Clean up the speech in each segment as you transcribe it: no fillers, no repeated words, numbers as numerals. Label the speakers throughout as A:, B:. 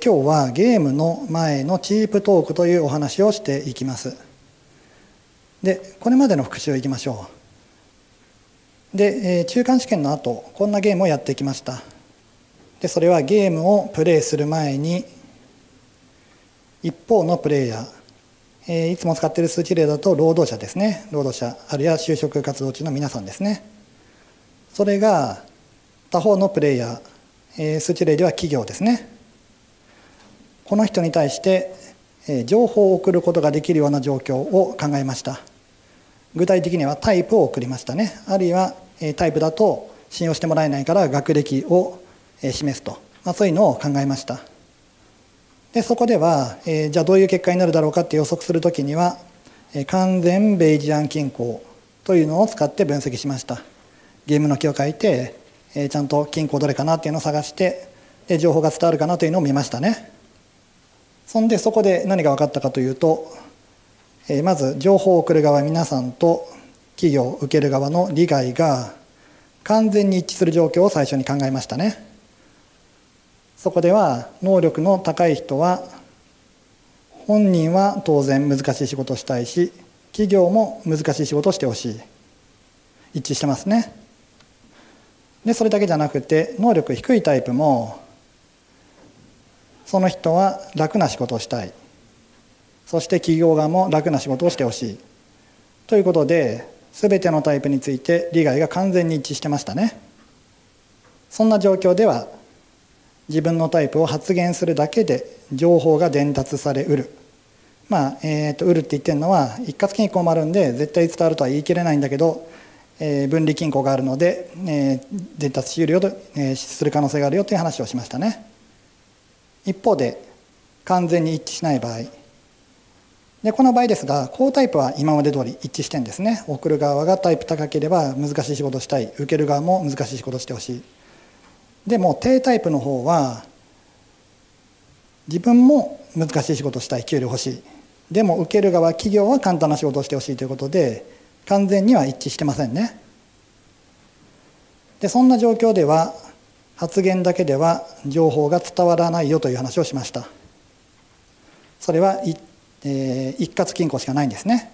A: 今日はゲームの前のチープトークというお話をしていきます。で、これまでの復習いきましょう。で、中間試験の後、こんなゲームをやってきました。で、それはゲームをプレイする前に、一方のプレイヤー、いつも使っている数値例だと労働者ですね。労働者、あるいは就職活動中の皆さんですね。それが他方のプレイヤー、数値例では企業ですね。この人に対して情報を送ることができるような状況を考えました。具体的にはタイプを送りましたね。あるいはタイプだと信用してもらえないから学歴を示すと、そういうのを考えました。でそこではじゃあどういう結果になるだろうかって予測するときには完全ベイジアン均衡というのを使って分析しました。ゲームの木を書いてちゃんと均衡どれかなっていうのを探してで情報が伝わるかなというのを見ましたね。そんでそこで何が分かったかというと、まず情報を送る側皆さんと企業を受ける側の利害が完全に一致する状況を最初に考えましたね。そこでは能力の高い人は本人は当然難しい仕事をしたいし企業も難しい仕事をしてほしい、一致してますね。でそれだけじゃなくて能力低いタイプもその人は楽な仕事をしたい、そして企業側も楽な仕事をしてほしいということで全てのタイプについて利害が完全に一致してましたね。そんな状況では自分のタイプを発言するだけで情報が伝達されうる、うるって言ってるのは一括均衡もあるんで絶対伝わるとは言い切れないんだけど、分離均衡があるので、伝達しうるよと、する可能性があるよという話をしましたね。一方で完全に一致しない場合で、この場合ですが高タイプは今まで通り一致してんですね。送る側がタイプ高ければ難しい仕事をしたい、受ける側も難しい仕事をしてほしい。でも低タイプの方は自分も難しい仕事をしたい、給料欲しい、でも受ける側企業は簡単な仕事をしてほしいということで完全には一致してませんね。でそんな状況では発言だけでは情報が伝わらないよという話をしました。それは一括均衡しかないんですね。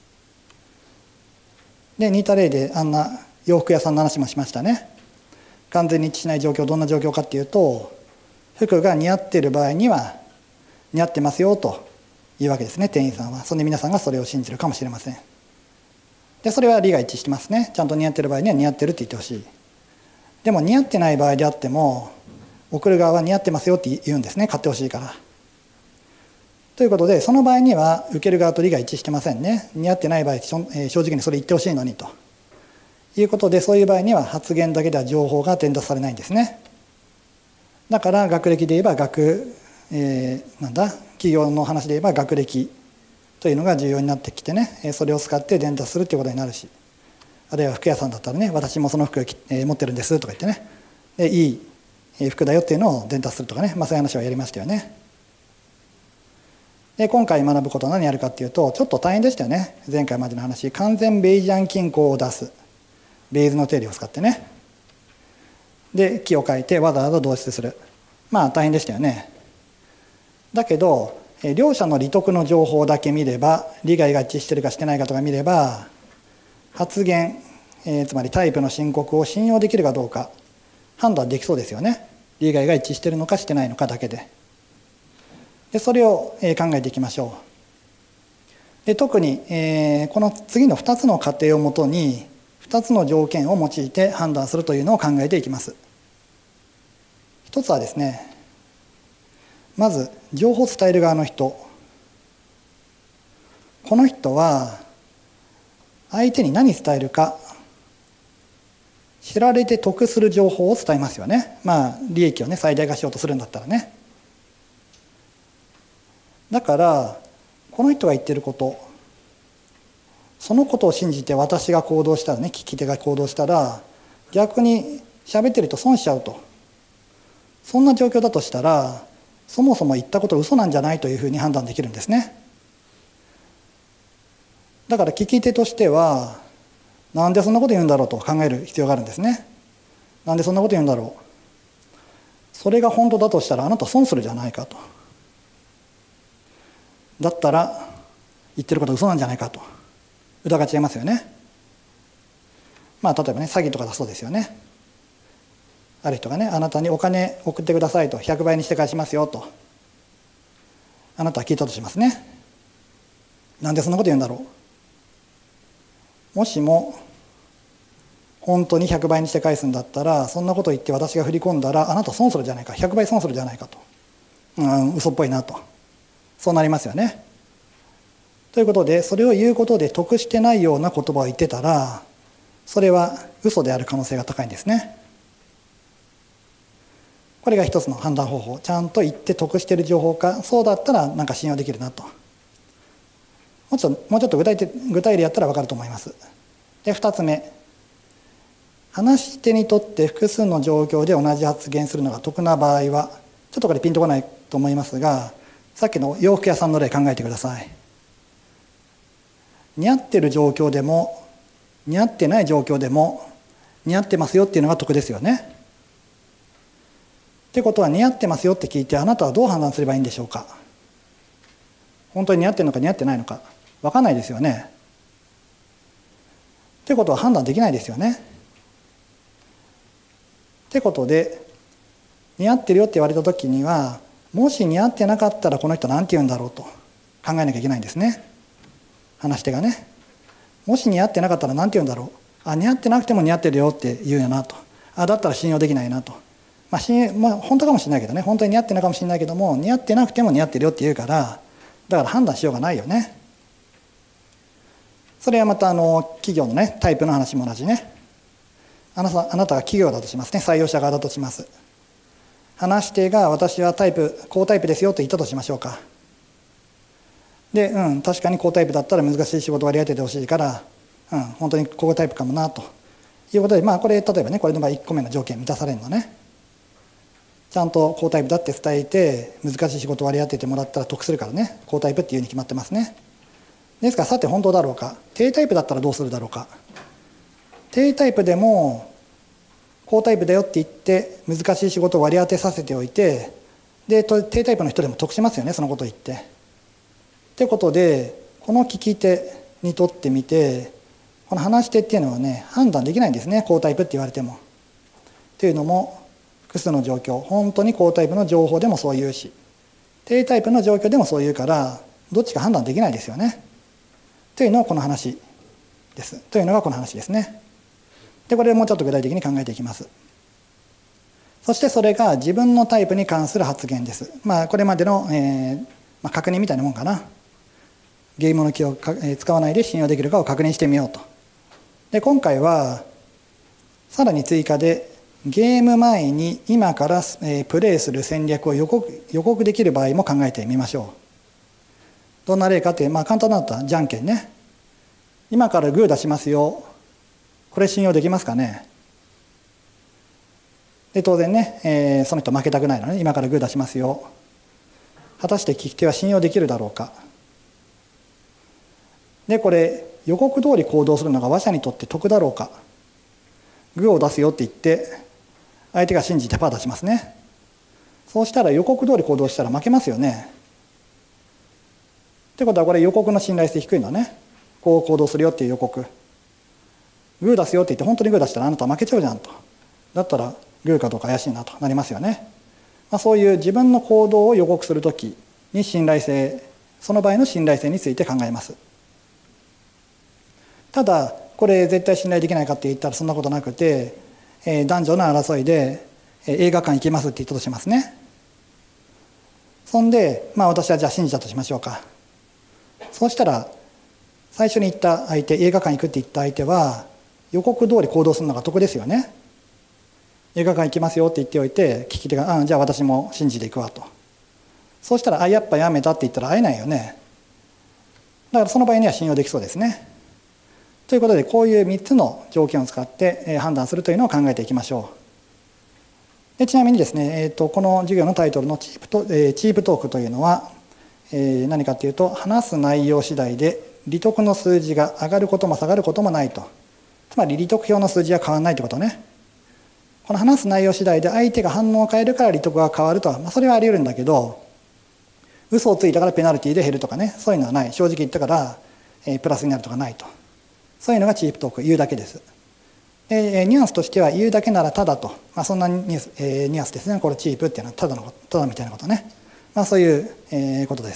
A: で似た例で洋服屋さんの話もしましたね。完全に一致しない状況、どんな状況かっていうと服が似合っている場合には似合ってますよというわけですね、店員さんは。そんで皆さんがそれを信じるかもしれません。でそれは利が一致してますね。ちゃんと似合っている場合には似合ってるって言ってほしい。でも似合ってない場合であっても送る側は似合ってますよって言うんですね、買ってほしいから。ということでその場合には受ける側と利が一致してませんね。似合ってない場合正直にそれ言ってほしいのにということで、そういう場合には発言だけでは情報が伝達されないんですね。だから学歴で言えば企業の話で言えば学歴というのが重要になってきてね、それを使って伝達するということになるし、あるいは服屋さんだったらね、私もその服を持ってるんですとか言ってね、でいい服だよっていうのを伝達するとかね、そういう話はやりましたよね。で今回学ぶことは何やるかっていうとちょっと大変でしたよね。前回までの話、完全ベイジアン均衡を出す、ベイズの定理を使ってね、で木を書いてわざわざ導出する、大変でしたよね。だけど両者の利得の情報だけ見れば、利害が一致してるかしてないかとか見れば発言、つまりタイプの申告を信用できるかどうか判断できそうですよね。利害が一致してるのかしてないのかだけで。それを考えていきましょう。で特にこの次の2つの過程をもとに2つの条件を用いて判断するというのを考えていきます。一つはですね、まず情報を伝える側の人。この人は相手に何伝えるか、知られて得する情報を伝えますよね。利益をね最大化しようとするんだったらね。だからこの人が言ってること、そのことを信じて私が行動したらね、聞き手が行動したら逆に喋ってると損しちゃうと、そんな状況だとしたらそもそも言ったこと嘘なんじゃないというふうに判断できるんですね。だから聞き手としてはなんでそんなこと言うんだろうと考える必要があるんですね。なんでそんなこと言うんだろそれが本当だとしたらあなた損するじゃないかと。だったら言ってることは嘘なんじゃないかと疑っちゃいますよね。例えばね、詐欺とかだそうですよね。ある人がね、あなたにお金送ってくださいと、100倍にして返しますよとあなたは聞いたとしますね。なんでそんなこと言うんだろう。もしも本当に100倍にして返すんだったら、そんなこと言って私が振り込んだらあなた損するじゃないか、100倍損するじゃないかと、嘘っぽいなと、そうなりますよね。ということで、それを言うことで得してないような言葉を言ってたら、それは嘘である可能性が高いんですね。これが一つの判断方法。ちゃんと言って得している情報か、そうだったらなんか信用できるなと。もうちょっと具体例やったら分かると思います。で、2つ目、話し手にとって複数の状況で同じ発言するのが得な場合は、ちょっとこれピンとこないと思いますが、さっきの洋服屋さんの例考えてください。似合ってる状況でも似合ってない状況でも似合ってますよっていうのが得ですよね。ってことは、似合ってますよって聞いてあなたはどう判断すればいいんでしょうか。本当に似合ってるのか似合ってないのか分かんないですよね。ってことは判断できないですよね。ってことで、似合ってるよって言われた時には、もし似合ってなかったらこの人何て言うんだろうと考えなきゃいけないんですね。話し手がね、もし似合ってなかったら何て言うんだろう。似合ってなくても似合ってるよって言うよなと。だったら信用できないなと。本当かもしれないけどね、本当に似合ってないかもしれないけども、似合ってなくても似合ってるよって言うから、だから判断しようがないよね。それはまた企業のねタイプの話も同じね。あなたが企業だとしますね。採用者側だとします。話し手が私は高タイプですよと言ったとしましょうか。で、確かに高タイプだったら難しい仕事割り当ててほしいから、本当に高タイプかもなということで、これ例えばね、これの場合1個目の条件満たされるのね。ちゃんと高タイプだって伝えて難しい仕事割り当ててもらったら得するからね、高タイプっていうに決まってますね。ですからさて本当だろうか。低タイプだったらどうするだろうか。低タイプでも高タイプだよって言って難しい仕事を割り当てさせておいて、で低タイプの人でも得しますよね、そのことを言って。ってことで、この聞き手にとってみて、この話し手っていうのはね判断できないんですね、高タイプって言われても。というのも、複数の状況、本当に高タイプの情報でもそう言うし、低タイプの状況でもそう言うから、どっちか判断できないですよね。というのがこの話です。というのがこの話ですね。で、これをもうちょっと具体的に考えていきます。そしてそれが自分のタイプに関する発言です。これまでの、確認みたいなもんかな。ゲームの気を使わないで信用できるかを確認してみようと。で、今回はさらに追加で、ゲーム前に今からプレイする戦略を予告できる場合も考えてみましょう。どんな例かって、簡単だったらじゃんけんね。今からグー出しますよ。これ信用できますかね。で当然ね、その人負けたくないのね。今からグー出しますよ。果たして聞き手は信用できるだろうか。でこれ予告通り行動するのが話者にとって得だろうか。グーを出すよって言って相手が信じてパー出しますね。そうしたら予告通り行動したら負けますよね。ってことはこれ予告の信頼性低いのね。こう行動するよっていう予告。グー出すよって言って本当にグー出したらあなた負けちゃうじゃんと。だったらグーかどうか怪しいなとなりますよね。そういう自分の行動を予告するときに信頼性、その場合の信頼性について考えます。ただこれ絶対信頼できないかって言ったらそんなことなくて、男女の争いで映画館行きますって言ったとしますね。そんで私はじゃあ信じたとしましょうか。そうしたら最初に言った相手、映画館行くって言った相手は予告通り行動するのが得ですよね。映画館行きますよって言っておいて聞き手がじゃあ私も信じていくわと。そうしたらやっぱやめたって言ったら会えないよね。だからその場合には信用できそうですね。ということでこういう3つの条件を使って判断するというのを考えていきましょう。でちなみにですね、この授業のタイトルのチープトークというのは、何かというと話す内容次第で利得の数字が上がることも下がることもないと。つまり利得表の数字は変わらないということね。 この話す内容次第で相手が反応を変えるから利得が変わるとは、それはあり得るんだけど、嘘をついたからペナルティーで減るとかね、そういうのはない。正直言ったから、プラスになるとかないと。そういうのがチープトーク、言うだけです。でニュアンスとしては言うだけならただと、そんなニュアンスですね。これチープっていうのはただみたいなことね、そういう、ことです。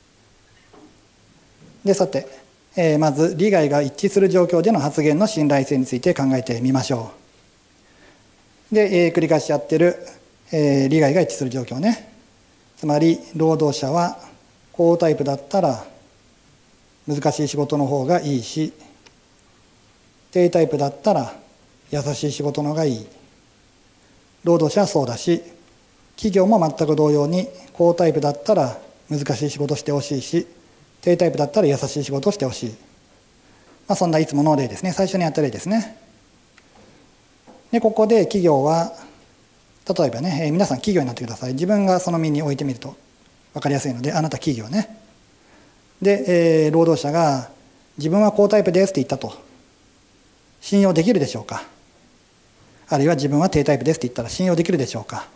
A: でさて、まず利害が一致する状況での発言の信頼性について考えてみましょう。で、繰り返しやってる、利害が一致する状況ね。つまり労働者は高タイプだったら難しい仕事の方がいいし、低タイプだったら優しい仕事の方がいい。労働者はそうだし、企業も全く同様に高タイプだったら難しい仕事してほしいし、低タイプだったら優しい仕事をしてほしい。そんないつもの例ですね。最初にやった例ですね。でここで企業は例えばね、皆さん企業になってください。自分がその身に置いてみると分かりやすいので、あなた企業ね。で、労働者が自分は高タイプですって言ったと。信用できるでしょうか。あるいは自分は低タイプですって言ったら信用できるでしょうか。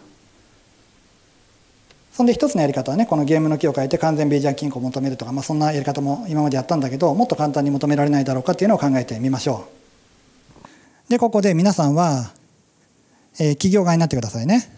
A: そんで一つのやり方はね、このゲームの木を変えて完全ベイジャー均衡を求めるとか、そんなやり方も今までやったんだけど、もっと簡単に求められないだろうかっていうのを考えてみましょう。でここで皆さんは、企業側になってくださいね。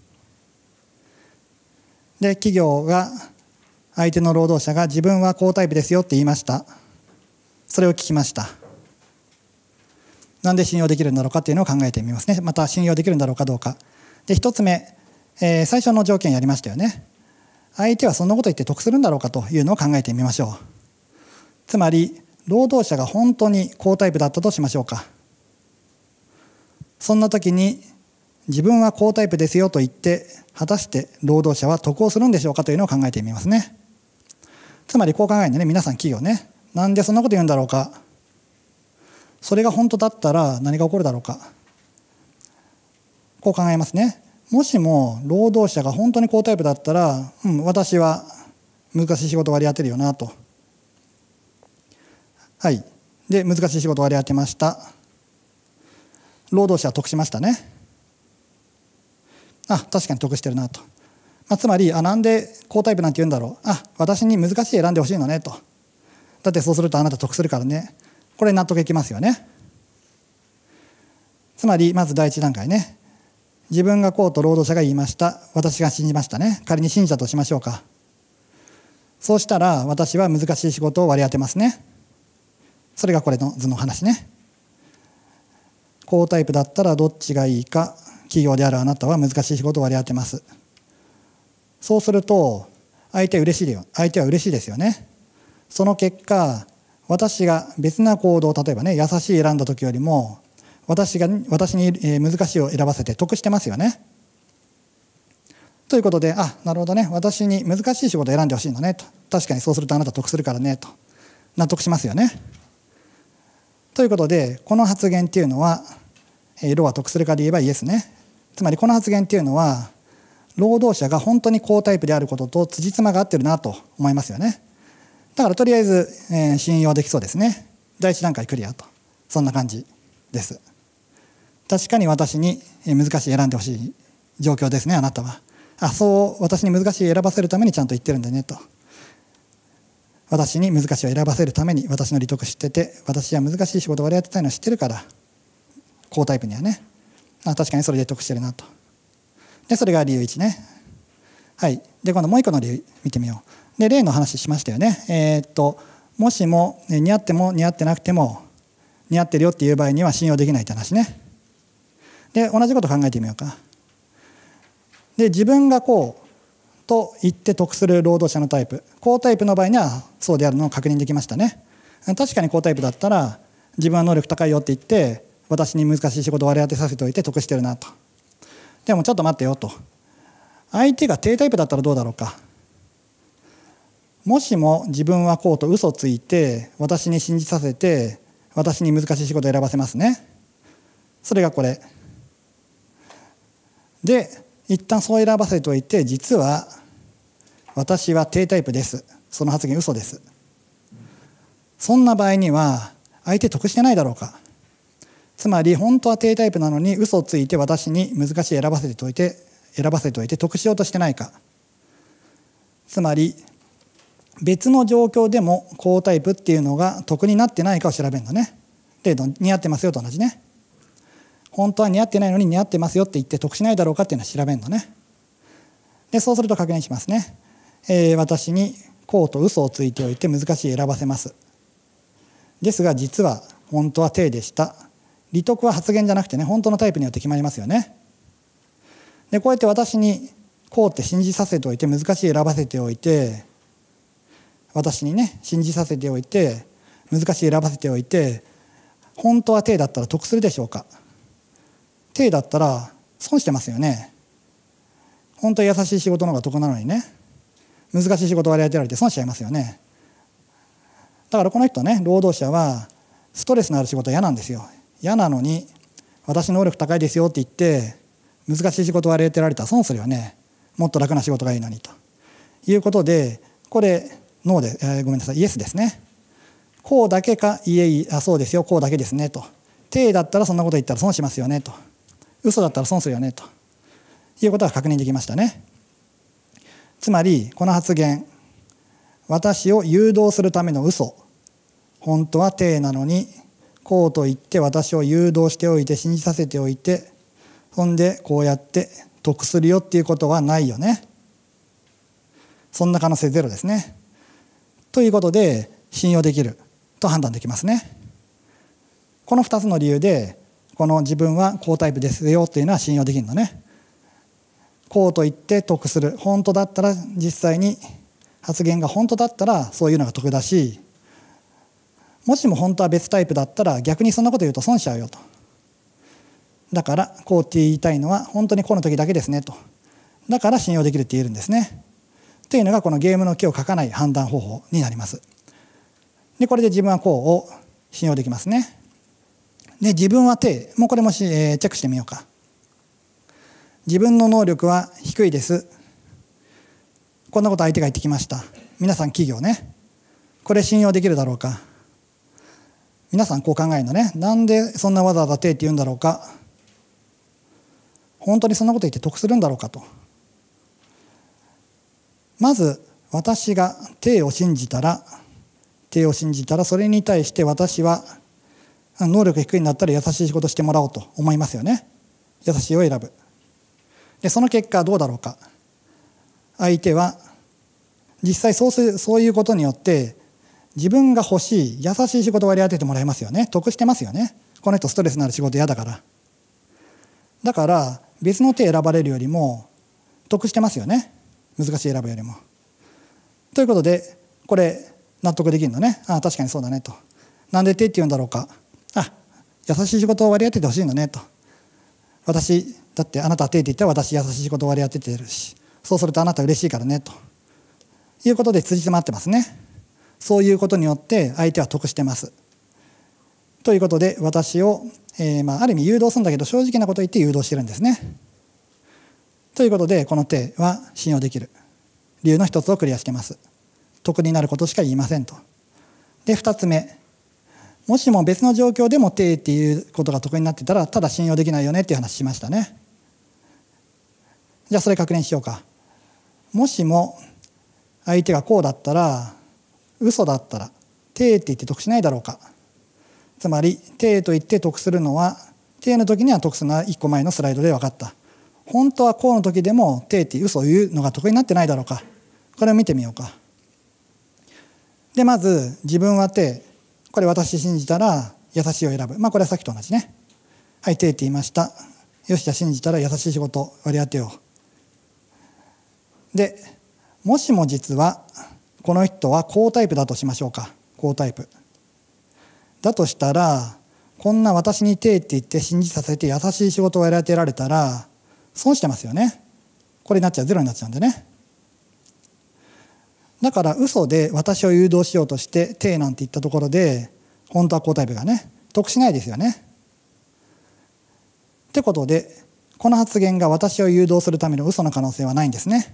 A: で企業が相手の労働者が自分は高タイプですよって言いました。それを聞きました。なんで信用できるんだろうかっていうのを考えてみますね。また信用できるんだろうかどうか。で一つ目、最初の条件やりましたよね。相手はそんなこと言って得するんだろうかというのを考えてみましょう。つまり労働者が本当に高タイプだったとしましょうか。そんな時に自分は高タイプですよと言って果たして労働者は得をするんでしょうかというのを考えてみますね。つまりこう考えるんでね、皆さん企業ね、なんでそんなこと言うんだろうか、それが本当だったら何が起こるだろうか、こう考えますね。もしも労働者が本当に高タイプだったら、私は難しい仕事割り当てるよなと。はい。で難しい仕事割り当てました。労働者は得しましたね。確かに得してるなと。つまりなんで高タイプなんて言うんだろう、私に難しい選んでほしいのねと。だってそうするとあなた得するからね。これ納得いきますよね。つまりまず第一段階ね、自分がこうと労働者が言いました。私が信じましたね。仮に信じたとしましょうか。そうしたら私は難しい仕事を割り当てますね。それがこれの図の話ね。高タイプだったらどっちがいいか、企業であるあなたは難しい仕事を割り当てます。そうすると相手は嬉しいですよね。その結果、私が別な行動、例えばね、優しい選んだ時よりも私に難しいを選ばせて得してますよね。ということで、なるほどね、私に難しい仕事を選んでほしいのねと。確かにそうするとあなた得するからねと納得しますよね。ということで、この発言っていうのは、労は得するかで言えばイエスね。つまりこの発言っていうのは労働者が本当に高タイプであることと辻褄が合ってるなと思いますよね。だからとりあえず、信用できそうですね。第一段階クリアと、そんな感じです。確かに私に難しい選んでほしい状況ですね、あなたは。そう私に難しい選ばせるためにちゃんと言ってるんだねと。私に難しいを選ばせるために私の利得知ってて、私は難しい仕事を割り当てたいのを知ってるから、高タイプにはね、確かにそれで得してるなと。でそれが理由1ね。はい。で今度もう一個の理由見てみよう。で例の話しましたよね。もしも似合っても似合ってなくても似合ってるよっていう場合には信用できないって話ね。で同じこと考えてみようか。で自分がこうと言って得する労働者のタイプ、高タイプの場合にはそうであるのを確認できましたね。確かに高タイプだったら自分は能力高いよって言って私に難しい仕事を割り当てさせておいて得してるなと。でもちょっと待ってよと。相手が低タイプだったらどうだろうか。もしも自分はこうと嘘をついて私に信じさせて私に難しい仕事を選ばせますね。それがこれで、一旦そう選ばせておいて実は私は低タイプです、その発言嘘です。そんな場合には相手得してないだろうか。 つまり本当は定タイプなのに嘘をついて私に難しい選ばせておいて得しようとしてないか。つまり別の状況でも好タイプっていうのが得になってないかを調べるのね。例の似合ってますよと同じね。本当は似合ってないのに似合ってますよって言って得しないだろうかっていうのを調べるのね。でそうすると確認しますね。私にこうと嘘をついておいて難しい選ばせます。ですが実は本当は定でした。利得は発言じゃなくてね、本当のタイプによって決まりますよね。でこうやって私にこうって信じさせておいて難しい選ばせておいて、私にね信じさせておいて難しい選ばせておいて、本当は定だったら得するでしょうか。定だったら損してますよね。本当は優しい仕事の方が得なのにね、難しい仕事を割り当てられて損しちゃいますよね。だからこの人ね、労働者はストレスのある仕事は嫌なんですよ。嫌なのに私能力高いですよって言って難しい仕事を割り当てられたら損するよね。もっと楽な仕事がいいのにということで、これノーで、ごめんなさい、イエスですね。こうだけか、そうですよ、こうだけですねと。定だったらそんなこと言ったら損しますよねと。嘘だったら損するよねということが確認できましたね。つまりこの発言、私を誘導するための嘘、本当は定なのにこうと言って私を誘導しておいて信じさせておいて、そんでこうやって得するよっていうことはないよね。そんな可能性ゼロですね。ということで信用できると判断できますね。この2つの理由でこの自分はこうタイプですよっていうのは信用できるのね。こうと言って得する、本当だったら、実際に発言が本当だったらそういうのが得だし、もしも本当は別タイプだったら逆にそんなこと言うと損しちゃうよと。だからこうって言いたいのは本当にこの時だけですねと。だから信用できるって言えるんですね。というのがこのゲームの木を書かない判断方法になります。でこれで自分はこうを信用できますね。で自分は定、もうこれもチェックしてみようか。自分の能力は低いです。こんなこと相手が言ってきました。皆さん企業ね、これ信用できるだろうか。皆さんこう考えるのね。なんでそんなわざわざ定って言うんだろうか。本当にそんなこと言って得するんだろうかと。まず私が定を信じたらそれに対して私は能力低いんだったら優しい仕事してもらおうと思いますよね。優しいを選ぶ。でその結果どうだろうか。相手は実際そういうことによって自分が欲しい優しい仕事を割り当ててもらえますよね。得してますよね。この人ストレスのある仕事嫌だから。だから別の手選ばれるよりも得してますよね。難しい選ぶよりも。ということでこれ納得できるのね。ああ確かにそうだねと。なんで手って言うんだろうか。あ、優しい仕事を割り当ててほしいのねと。私だってあなたは手って言ったら私優しい仕事を割り当ててるし、そうするとあなた嬉しいからねということで辻褄合ってますね。そういうことによって相手は得してます。ということで私を、ある意味誘導するんだけど正直なことを言って誘導してるんですね。ということでこの手は信用できる理由の一つをクリアしてます。得になることしか言いませんと。で2つ目、もしも別の状況でも定っていうことが得になってたらただ信用できないよねっていう話しましたね。じゃあそれ確認しようか。もしも相手がこうだったら嘘だったら定って言って得しないだろうか。つまり定と言って得するのは定の時には得するのは1個前のスライドで分かった。本当はこうの時でも定って嘘を言うのが得になってないだろうか。これを見てみようか。でまず自分は定、これ私信じたら優しいを選ぶ。これはさっきと同じね。はい、定って言いました。よしじゃあ信じたら優しい仕事割り当てよう。でもしも実はこの人は好タイプだとしましょうか。好タイプだとしたらこんな私に定って言って信じさせて優しい仕事を割り当てられたら損してますよね。これになっちゃう、ゼロになっちゃうんでね。だから嘘で私を誘導しようとして定なんて言ったところで本当は好タイプがね得しないですよね。ってことでこの発言が私を誘導するための嘘の可能性はないんですね。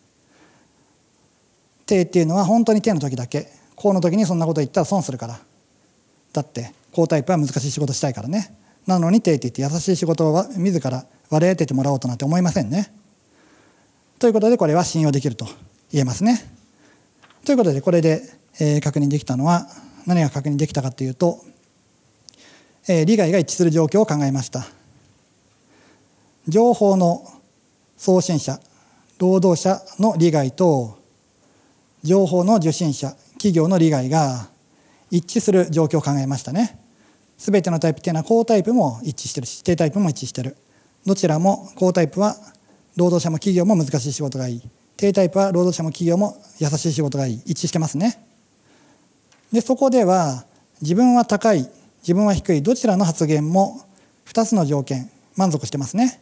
A: 定っていうのは本当に定の時だけ、こうの時にそんなこと言ったら損するから。だって好タイプは難しい仕事したいからね。 なのに手って言って優しい仕事を自ら割り当ててもらおうとなんて思いませんね。ということでこれは信用できると言えますね。ということでこれで確認できたのは、何が確認できたかというと、利害が一致する状況を考えました。情報の送信者、労働者の利害と情報の受信者、企業の利害が一致する状況を考えましたね。すべてのタイプっていうのは高タイプも一致してるし、低タイプも一致してる。どちらも高タイプは労働者も企業も難しい仕事がいい。低タイプは労働者も企業も優しい仕事がいい。一致してますね。で、そこでは自分は高い、自分は低い、どちらの発言も2つの条件満足してますね。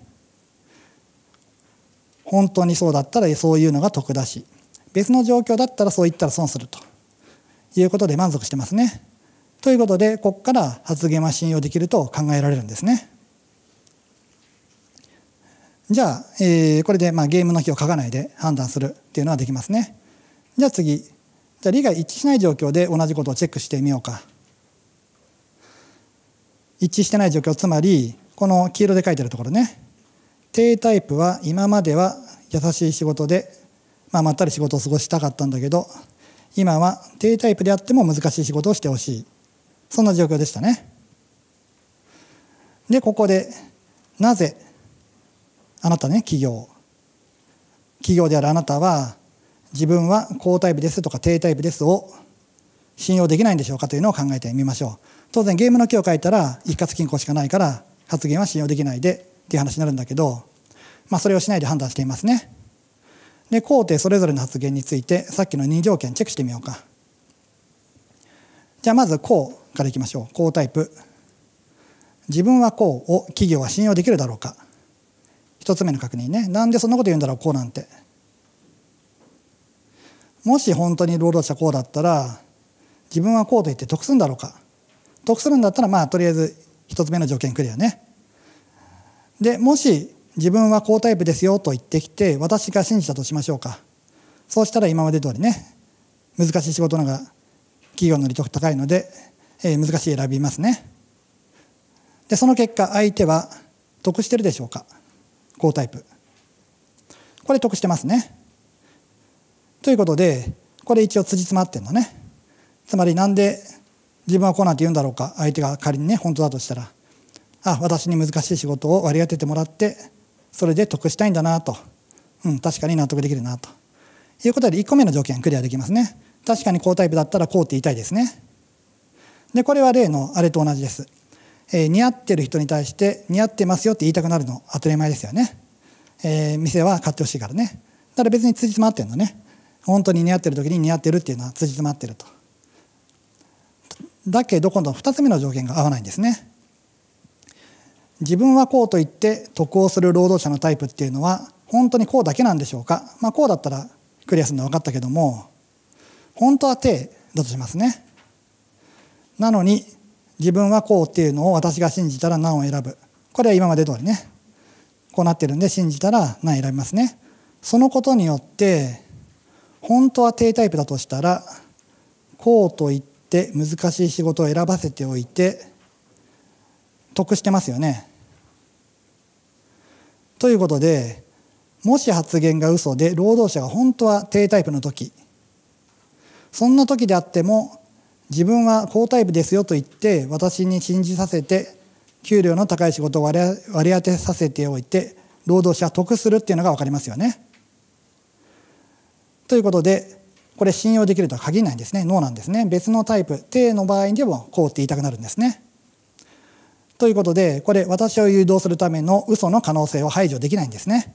A: 本当にそうだったらそういうのが得だし、別の状況だったらそう言ったら損するということで満足してますね。ということでここから発言は信用できると考えられるんですね。じゃあ、これでゲームの日を書かないで判断するっていうのはできますね。じゃあ次、じゃあ利害一致しない状況で同じことをチェックしてみようか。一致してない状況、つまりこの黄色で書いてるところね。低タイプは今までは優しい仕事で、まったり仕事を過ごしたかったんだけど、今は低タイプであっても難しい仕事をしてほしい。そんな状況でしたね。で、ここでなぜあなたね、企業であるあなたは自分は高タイプですとか低タイプですを信用できないんでしょうかというのを考えてみましょう。当然ゲームの木を書いたら一括均衡しかないから発言は信用できないでっていう話になるんだけど、それをしないで判断していますね。で、高低それぞれの発言についてさっきの2条件チェックしてみようか。じゃあまず高からいきましょう。高タイプ。自分は高を企業は信用できるだろうか。一つ目の確認ね。なんでそんなこと言うんだろう、こうなんて。もし本当に労働者こうだったら自分はこうと言って得するんだろうか。得するんだったらとりあえず一つ目の条件クリアね。で、もし自分は高タイプですよと言ってきて私が信じたとしましょうか。そうしたら今まで通りね、難しい仕事の方が企業の利得高いので、難しい選びますね。で、その結果相手は得してるでしょうか。高タイプ、これ得してますね。ということでこれ一応辻褄合ってんのね。つまりなんで自分はこうなんて言うんだろうか。相手が仮にね本当だとしたら、私に難しい仕事を割り当ててもらってそれで得したいんだなと、確かに納得できるなということで1個目の条件クリアできますね。確かに高タイプだったらこうって言いたいですね。で、これは例のあれと同じです。似合ってる人に対して似合ってますよって言いたくなるの当たり前ですよね。店は買ってほしいからね。だから別に辻褄合ってるのね。本当に似合ってる時に似合ってるっていうのは辻褄合ってると。だけど今度2つ目の条件が合わないんですね。自分はこうと言って得をする労働者のタイプっていうのは本当にこうだけなんでしょうか。こうだったらクリアするのは分かったけども、本当は低だとしますね。なのに自分はこうっていうのを私が信じたら何を選ぶ。これは今まで通りね、こうなってるんで信じたら何選びますね。そのことによって本当は低タイプだとしたらこうと言って難しい仕事を選ばせておいて得してますよね。ということで、もし発言が嘘で労働者が本当は低タイプの時、そんな時であっても自分は高タイプですよと言って私に信じさせて給料の高い仕事を割り当てさせておいて労働者は得するっていうのが分かりますよね。ということでこれ信用できるとは限らないんですね。ノーなんですね。別のタイプ低の場合でもこうって言いたくなるんですね。ということでこれ私を誘導するための嘘の可能性を排除できないんですね。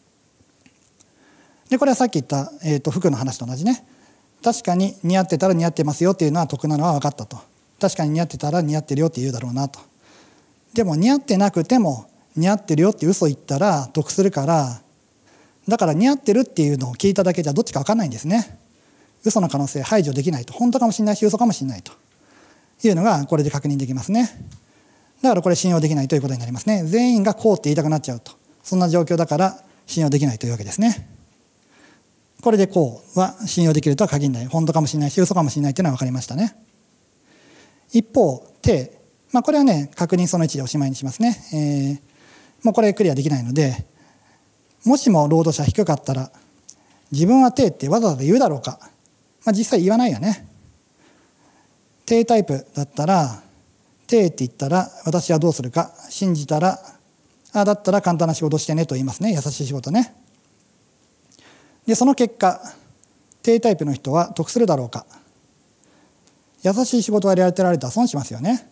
A: でこれはさっき言った、服の話と同じね。確かに似合ってたら似合ってますよっていうのは得なのは分かったと。確かに似合ってたら似合ってるよって言うだろうなと。でも似合ってなくても似合ってるよって嘘言ったら得するから、だから似合ってるっていうのを聞いただけじゃどっちか分かんないんですね。嘘の可能性排除できないと。本当かもしれないし嘘かもしれないというのがこれで確認できますね。だからこれ信用できないということになりますね。全員がこうって言いたくなっちゃうと、そんな状況だから信用できないというわけですね。これでこうは信用できるとは限らない。本当かもしれないし嘘かもしれないというのは分かりましたね。一方低これはね確認その1でおしまいにしますね。もうこれクリアできないので、もしも労働者低かったら自分は低ってわざわざ言うだろうか。実際言わないよね。低タイプだったら低って言ったら私はどうするか、信じたらだったら簡単な仕事してねと言いますね。優しい仕事ね。でその結果低タイプの人は得するだろうか。優しい仕事をやられたら損しますよね。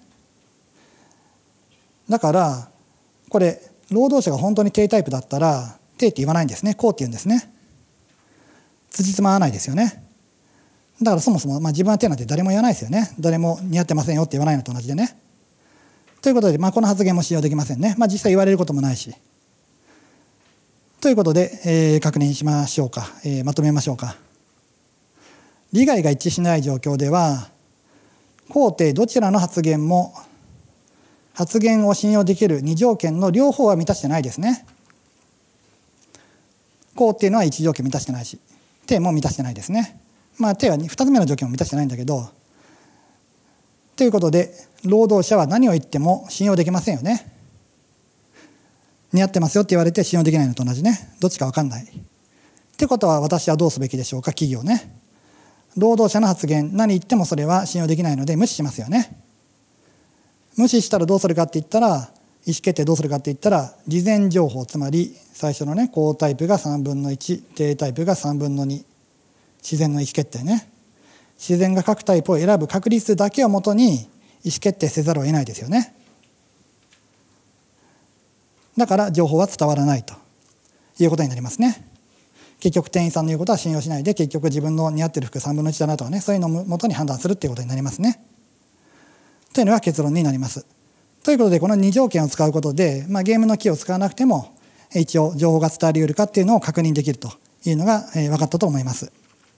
A: だからこれ労働者が本当に低タイプだったら低って言わないんですね。こうって言うんですね。辻褄合わないですよね。だからそもそも自分は低なんて誰も言わないですよね。誰も似合ってませんよって言わないのと同じでね。ということで、この発言も信用できませんね。実際言われることもないし。ということで、確認しましょうか。まとめましょうか。利害が一致しない状況では高低どちらの発言も発言を信用できる2条件の両方は満たしてないですね。高っていうのは1条件満たしてないし、低も満たしてないですね。低は2つ目の条件も満たしてないんだけど、ということで労働者は何を言っても信用できませんよね。似合ってますよって言われて信用できないのと同じね。どっちか分かんない。ってことは私はどうすべきでしょうか。企業ね。労働者の発言何言ってもそれは信用できないので無視しますよね。無視したらどうするかって言ったら、意思決定どうするかって言ったら、事前情報、つまり最初のね高タイプが3分の1、低タイプが3分の2、自然の意思決定ね。自然が各タイプを選ぶ確率だけをもとに意思決定せざるを得ないですよね。だから情報は伝わらないということになりますね。結局店員さんの言うことは信用しないで、結局自分の似合ってる服3分の1だなとかね、そういうのをもとに判断するっていうことになりますね。というのが結論になります。ということでこの2条件を使うことで、ゲームのキーを使わなくても一応情報が伝わり得るかっていうのを確認できるというのが分かったと思います。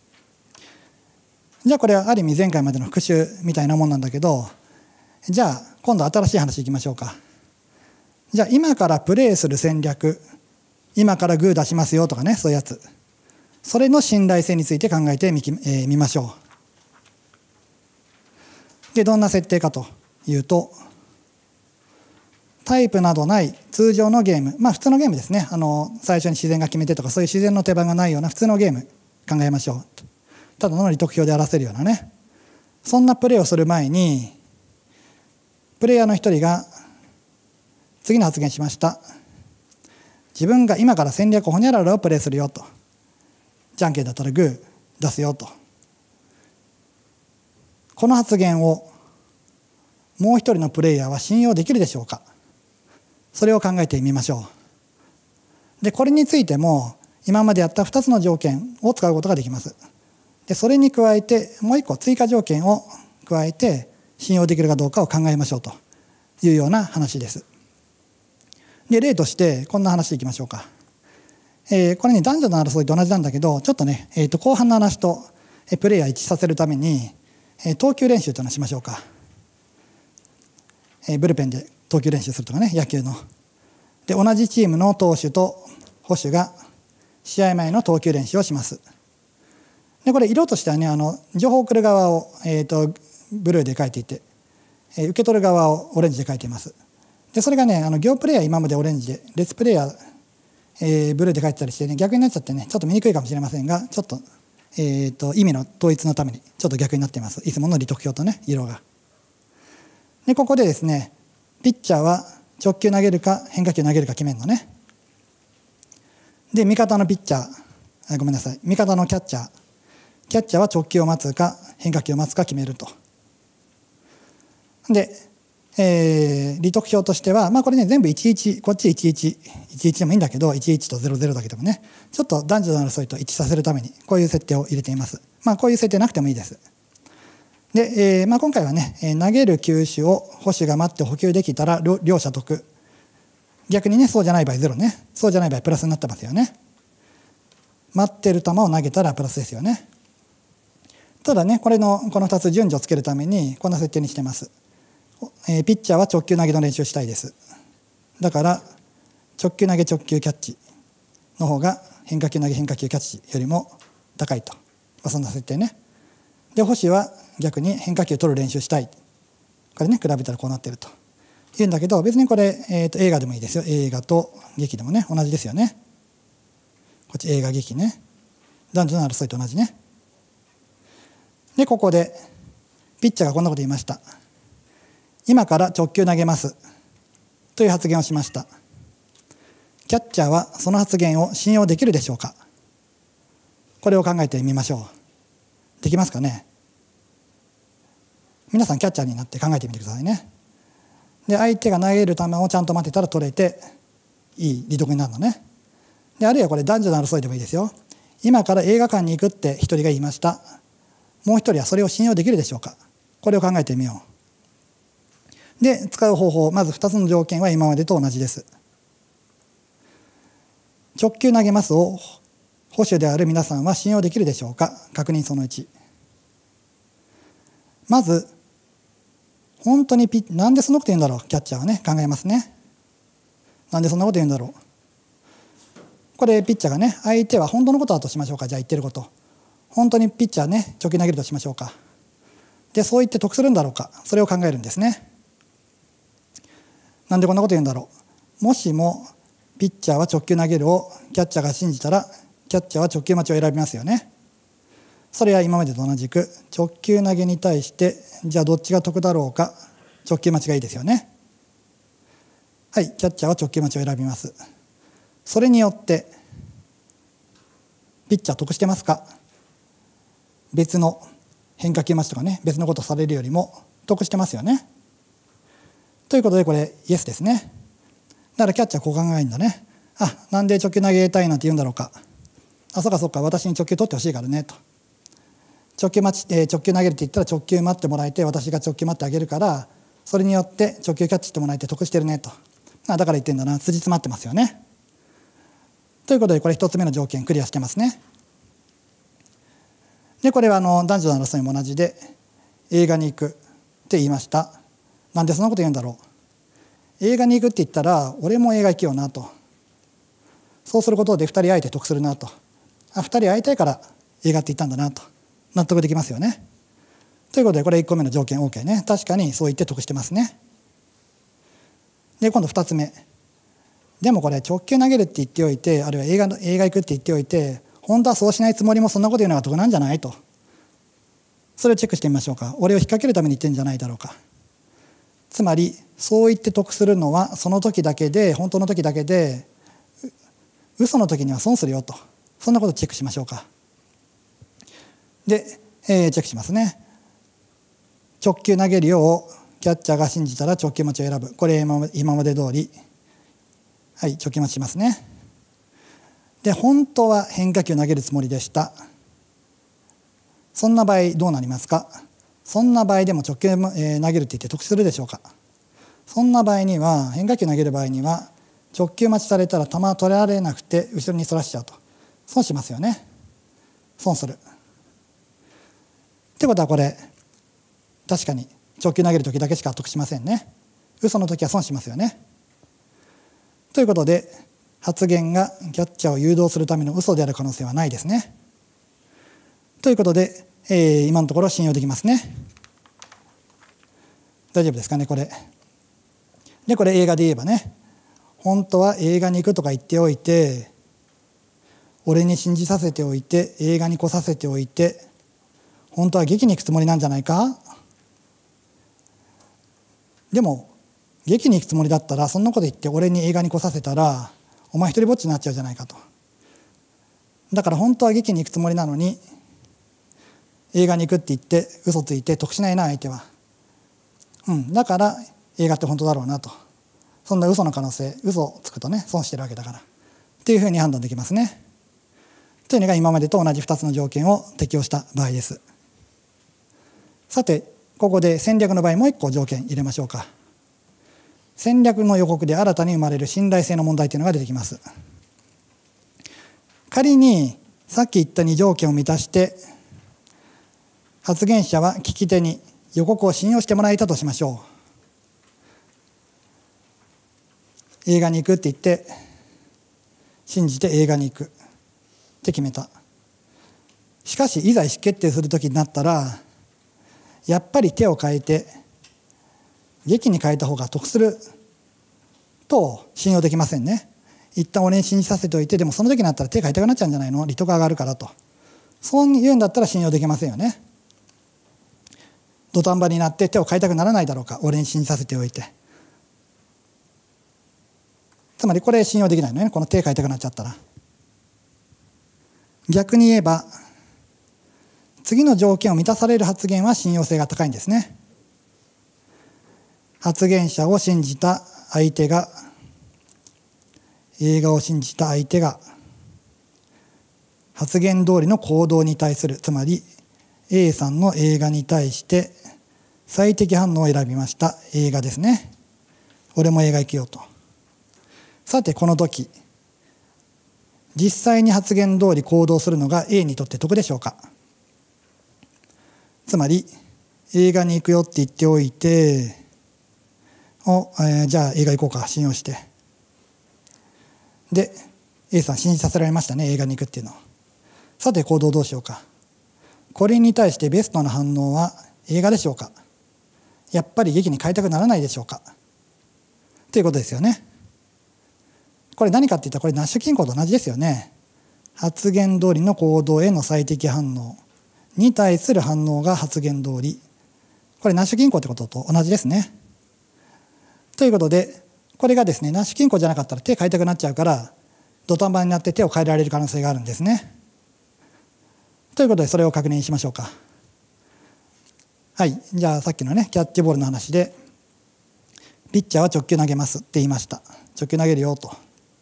A: じゃあこれはある意味前回までの復習みたいなもんなんだけど、じゃあ今度新しい話いきましょうか。じゃあ今からプレイする戦略、今からグー出しますよとかね、そういうやつ、それの信頼性について考えてみましょう。でどんな設定かというと、タイプなどない通常のゲーム、普通のゲームですね。最初に自然が決めてとかそういう自然の手番がないような普通のゲーム考えましょう。ただの利得表で表せるようなね、そんなプレーをする前にプレイヤーの一人が次の発言しました。自分が今から戦略ホニャララをプレイするよと。じゃんけんだったらグー出すよと。この発言をもう一人のプレイヤーは信用できるでしょうか。それを考えてみましょう。でこれについても今までやった2つの条件を使うことができます。でそれに加えてもう一個追加条件を加えて信用できるかどうかを考えましょうというような話です。で例としてこんな話でいきましょうか。これね男女の争いと同じなんだけど、ちょっとね、後半の話とプレイヤー一致させるために投球練習というのをしましょうか。ブルペンで投球練習するとかね、野球の。で同じチームの投手と捕手が試合前の投球練習をします。でこれ色としてはね、情報を送る側を、ブルーで書いていて、受け取る側をオレンジで書いています。でそれがね行プレイヤー今までオレンジで、列プレイヤー、ブルーで書いてたりしてね、逆になっちゃってねちょっと見にくいかもしれませんが、ちょっと、意味の統一のためにちょっと逆になっています。いつもの利得表とね色が。でここでですね、ピッチャーは直球投げるか変化球投げるか決めるのね。で味方のピッチャー、味方のキャッチャーは直球を待つか変化球を待つか決めると。で、利得表としては、これね全部11、こっち11でもいいんだけど、11と00だけでもね、ちょっと男女の争いと一致させるためにこういう設定を入れています。こういう設定なくてもいいです。で、今回はね投げる球種を捕手が待って捕球できたら両者得。逆にねそうじゃない場合0ね、そうじゃない場合プラスになってますよね。待ってる球を投げたらプラスですよね。ただねこの2つ順序をつけるためにこんな設定にしてます。ピッチャーは直球投げの練習したいです。だから直球投げ直球キャッチの方が変化球投げ変化球キャッチよりも高いと、そんな設定ね。で捕手は逆に変化球取る練習したい、 これね比べたらこうなってるというんだけど、別にこれ、映画でもいいですよ。映画と劇でもね同じですよね。こっち映画劇ね、男女の争いと同じね。でここでピッチャーがこんなこと言いました。今から直球投げますという発言をしました。キャッチャーはその発言を信用できるでしょうか。これを考えてみましょう。できますかね。皆さんキャッチャーになって考えてみてくださいね。で相手が投げる球をちゃんと待てたら取れていい利得になるのね。であるいはこれ男女の争いでもいいですよ。今から映画館に行くって一人が言いました。もう一人はそれを信用できるでしょうか。これを考えてみよう。で使う方法、まず2つの条件は今までと同じです。直球投げますを捕手である皆さんは信用できるでしょうか。確認その1。まず本当になんでそんなこと言うんだろう。キャッチャーはね考えますね。なんでそんなこと言うんだろう。これピッチャーがね、相手は本当のことだとしましょうか。じゃあ言ってること本当にピッチャーね直球投げるとしましょうか。でそう言って得するんだろうか。それを考えるんですね。なんでこんなこと言うんだろう。もしもピッチャーは直球投げるをキャッチャーが信じたら、キャッチャーは直球待ちを選びますよね。それは今までと同じく直球投げに対してじゃあどっちが得だろうか。直球待ちがいいですよね。はい、キャッチャーは直球待ちを選びます。それによってピッチャー得してますか。別の変化球待ちとかね別のことされるよりも得してますよね。ということでこれイエスですね。だからキャッチャーこう考えるんだね。なんで直球投げたいなんて言うんだろうか。そうかそうか、私に直球取ってほしいからねと。直球投げるって言ったら直球待ってもらえて、私が直球待ってあげるからそれによって直球キャッチしてもらえて得してるねと。だから言ってんだな、辻詰まってますよね。ということでこれ1つ目の条件クリアしてますね。でこれは男女の争いも同じで、映画に行くって言いました。なんでそんなこと言うんだろう。映画に行くって言ったら俺も映画行きよなと。そうすることで2人会えて得するなと。2人会いたいから映画って言ったんだなと納得できますよね。ということでこれ1個目の条件 OK ね。確かにそう言って得してますね。で今度2つ目。でもこれ直球投げるって言っておいて、あるいは映画行くって言っておいて、本当はそうしないつもりもそんなこと言うのが得なんじゃないと。それをチェックしてみましょうか。俺を引っ掛けるために言ってんじゃないだろうか。つまりそう言って得するのはその時だけで、本当の時だけで、嘘の時には損するよと。そんなことをチェックしましょうか。で、チェックしますね。直球投げるようキャッチャーが信じたら直球待ちを選ぶ。これ今まで通り、はい、直球待ちしますね。で本当は変化球投げるつもりでした。そんな場合どうなりますか。そんな場合でも直球投げるって言って得するでしょうか。そんな場合には、変化球投げる場合には直球待ちされたら球は取られなくて後ろにそらしちゃうと。損しますよね。損する。ってことはこれ確かに直球投げる時だけしか得しませんね。嘘の時は損しますよね。ということで発言がキャッチャーを誘導するための嘘である可能性はないですね。ということで、今のところ信用できますね。大丈夫ですかねこれ。でこれ映画で言えばね、本当は映画に行くとか言っておいて、俺に信じさせておいて、映画に来させておいて、本当は劇に行くつもりなんじゃないか。でも劇に行くつもりだったらそんなこと言って俺に映画に来させたらお前一人ぼっちになっちゃうじゃないかと。だから本当は劇に行くつもりなのに映画に行くって言って嘘ついて得しないな相手は。だから映画って本当だろうなと。そんな嘘の可能性、嘘をつくとね損してるわけだからっていうふうに判断できますね。というのが今までと同じ2つの条件を適用した場合です。さてここで戦略の場合もう1個条件入れましょうか。戦略の予告で新たに生まれる信頼性の問題というのが出てきます。仮にさっき言った2条件を満たして発言者は聞き手に予告を信用してもらえたとしましょう。映画に行くって言って信じて映画に行くって決めた。しかしいざ意思決定する時になったらやっぱり手を変えて劇に変えた方が得すると信用できませんね。一旦俺に信じさせておいて、でもその時になったら手が痛くなっちゃうんじゃないの、利得が上がるからと、そういうんだったら信用できませんよね。土壇場になって手を変えたくならないだろうか、俺に信じさせておいて。つまりこれ信用できないのね、この手変えたくなっちゃったら。逆に言えば次の条件を満たされる発言は信用性が高いんですね。発言者を信じた相手が、映画を信じた相手が発言通りの行動に対する、つまり A さんの映画に対して最適反応を選びました。映画ですね。俺も映画行くよと。さてこの時実際に発言通り行動するのが A にとって得でしょうか。つまり映画に行くよって言っておいて、じゃあ映画行こうか、信用して、で A さん信じさせられましたね、映画に行くっていうの。さて行動どうしようか。これに対してベストな反応は映画でしょうか、やっぱり劇に変えたくならないでしょうかということですよね。これ何かっていったら、これナッシュ均衡と同じですよね。発言通りの行動への最適反応に対する反応が発言通り、これナッシュ均衡ってことと同じですね。ということでこれがですね、ナッシュ均衡じゃなかったら手変えたくなっちゃうから、土壇場になって手を変えられる可能性があるんですね。ということでそれを確認しましょうか。はい、じゃあさっきのねキャッチボールの話で、ピッチャーは直球投げますって言いました。直球投げるよと。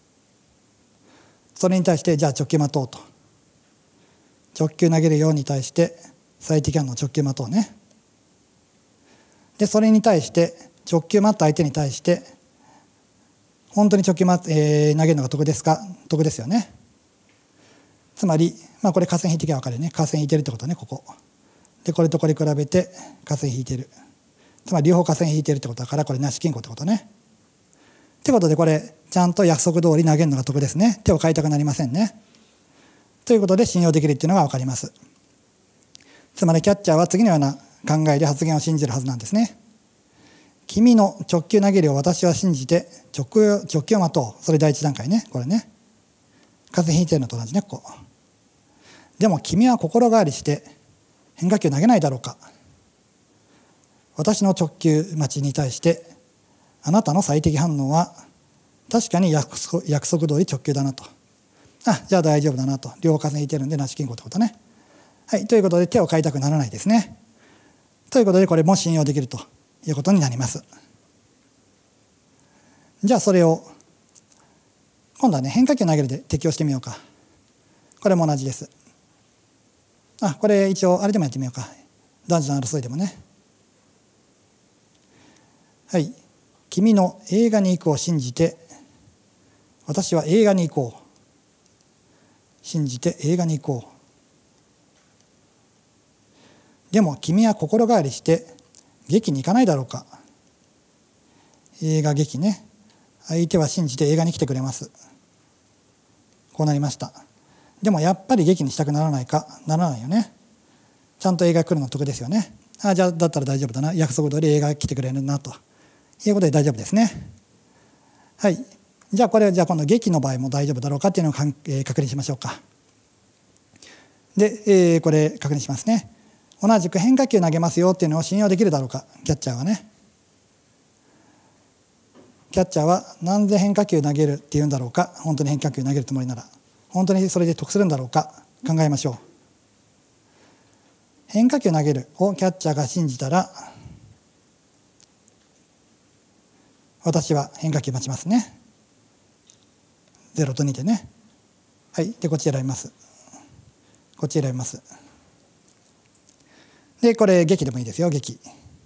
A: それに対してじゃあ直球待とうと。直球投げるように対して最適反応直球待とうね。でそれに対して直球待った相手に対して本当に直球投げるのが得ですか、得ですよね。つまり、これ下線引いてきゃ分かるよね。下線引いてるってことね、ここで、これとこれ比べて下線引いてる、つまり両方下線引いてるってことだから、これナッシュ均衡ってことね。ってことでこれちゃんと約束通り投げるのが得ですね。手を変えたくなりませんね。ということで信用できるっていうのが分かります。つまりキャッチャーは次のような考えで発言を信じるはずなんですね。君の直球投げるを私は信じて直球を待とう。それ第一段階ね、これね。風引いてるのと同じね、ここ。でも君は心変わりして変化球投げないだろうか。私の直球待ちに対してあなたの最適反応は確かに約束通り直球だなと。じゃあ大丈夫だなと。両風引いてるんでナッシュ均衡ってことね。はい、ということで手を変えたくならないですね。ということでこれも信用できるということになります。じゃあそれを今度はね、変化球投げるで適用してみようか。これも同じです。これ一応あれでもやってみようか。男女の争いでもね。はい、君の映画に行くを信じて私は映画に行こう。信じて映画に行こう。でも君は心変わりして劇に行かないだろうか。映画劇ね。相手は信じて映画に来てくれます。こうなりました。でもやっぱり劇にしたくならないか。ならないよね。ちゃんと映画来るの得ですよね。じゃあだったら大丈夫だな。約束通り映画来てくれるなということで大丈夫ですね。はい。じゃあ今度劇の場合も大丈夫だろうかっていうのを確認しましょうか。で、これ確認しますね。同じく変化球投げますよっていうのを信用できるだろうか、キャッチャーはね。キャッチャーはなんで変化球投げるって言うんだろうか。本当に変化球投げるつもりなら本当にそれで得するんだろうか、考えましょう。変化球投げるをキャッチャーが信じたら私は変化球待ちますね。0と2でね。はい。でこっち選びます。こっち選びます。でこれ劇でもいいですよ。劇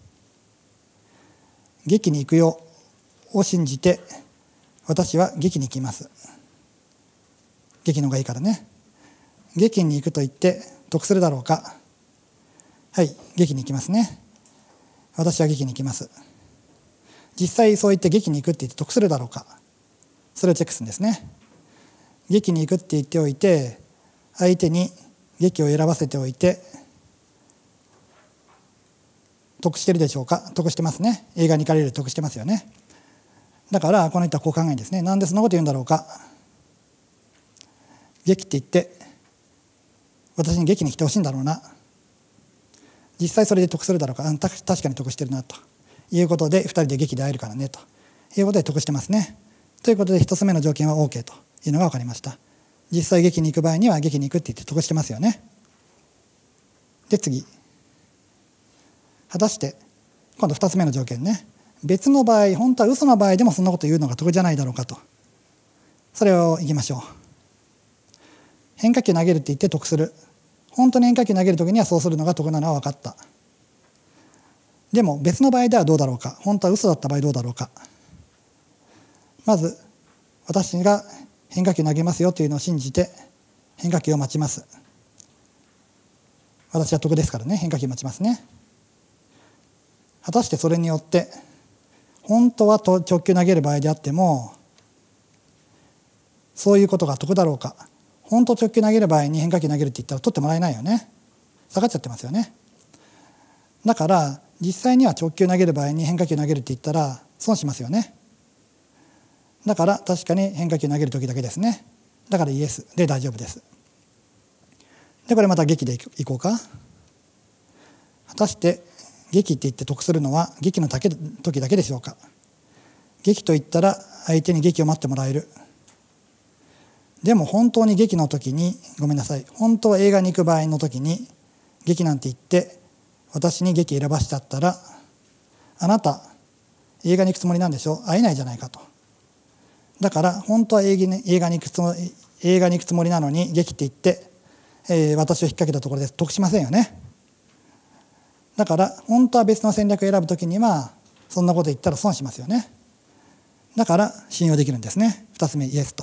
A: に行くよを信じて私は劇に行きます。劇の方がいいからね。劇に行くと言って得するだろうか。はい、劇に行きますね。私は劇に行きます。実際そう言って劇に行くって言って得するだろうか。それをチェックするんですね。劇に行くって言っておいて相手に劇を選ばせておいて得してるでしょうか。得してますね。映画に行かれる得してますよね。だからこの人はこう考えるんですね。なんでそんなこと言うんだろうか。劇って言って私に劇に来てほしいんだろうな。実際それで得するだろうか。確かに得してるなということで2人で劇で会えるからねということで得してますね。ということで1つ目の条件は OK というのが分かりました。実際劇に行く場合には劇に行くって言って得してますよね。で次、果たして今度2つ目の条件ね。別の場合、本当は嘘の場合でもそんなこと言うのが得じゃないだろうかと。それをいきましょう。変化球投げるって言って得する。本当に変化球投げるときにはそうするのが得なのは分かった。でも別の場合ではどうだろうか。本当は嘘だった場合どうだろうか。まず私が変化球投げますよというのを信じて変化球を待ちます。私は得ですからね。変化球待ちますね。果たしてそれによって本当は直球投げる場合であってもそういうことが得だろうか。本当直球投げる場合に変化球投げるって言ったら取ってもらえないよね。下がっちゃってますよね。だから実際には直球投げる場合に変化球投げるって言ったら損しますよね。だから確かに変化球投げる時だけですね。だからイエスで大丈夫です。でこれまた劇でいこうか。果たして劇って言って得するのは劇の時だけでしょうか。劇と言ったら相手に劇を待ってもらえる。でも本当に劇の時に本当は映画に行く場合の時に劇なんて言って私に劇選ばしちゃったらあなた映画に行くつもりなんでしょ。会えないじゃないかと。だから本当は映画に行くつもりなのに劇って言って、私を引っ掛けたところで得しませんよね。だから本当は別の戦略を選ぶときにはそんなこと言ったら損しますよね。だから信用できるんですね。2つ目イエスと。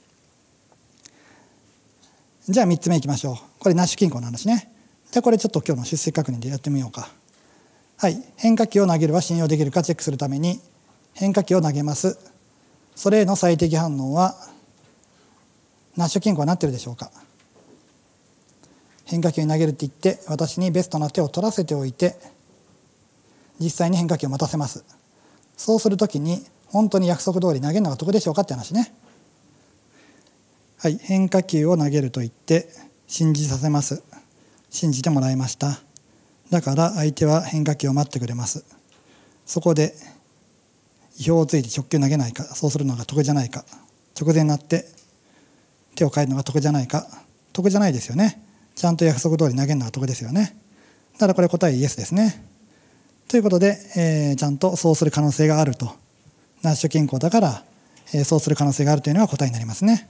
A: じゃあ3つ目いきましょう。これナッシュ均衡の話ね。じゃあこれちょっと今日の出席確認でやってみようか。はい、変化球を投げるは信用できるかチェックするために変化球を投げます。それへの最適反応はナッシュ均衡になっているでしょうか。変化球に投げるって言って私にベストな手を取らせておいて実際に変化球を待たせます。そうするときに本当に約束通り投げるのが得でしょうかって話ね。はい、変化球を投げると言って信じさせます。信じてもらいました。だから相手は変化球を待ってくれます。そこで意表をついて直球投げないか、そうするのが得じゃないか、直前になって手を変えるのが得じゃないか、得じゃないですよね。ちゃんと約束通り投げるのが得ですよね。だからこれ答えイエスですね。ということで、ちゃんとそうする可能性があると。ナッシュ均衡だから、そうする可能性があるというのが答えになりますね。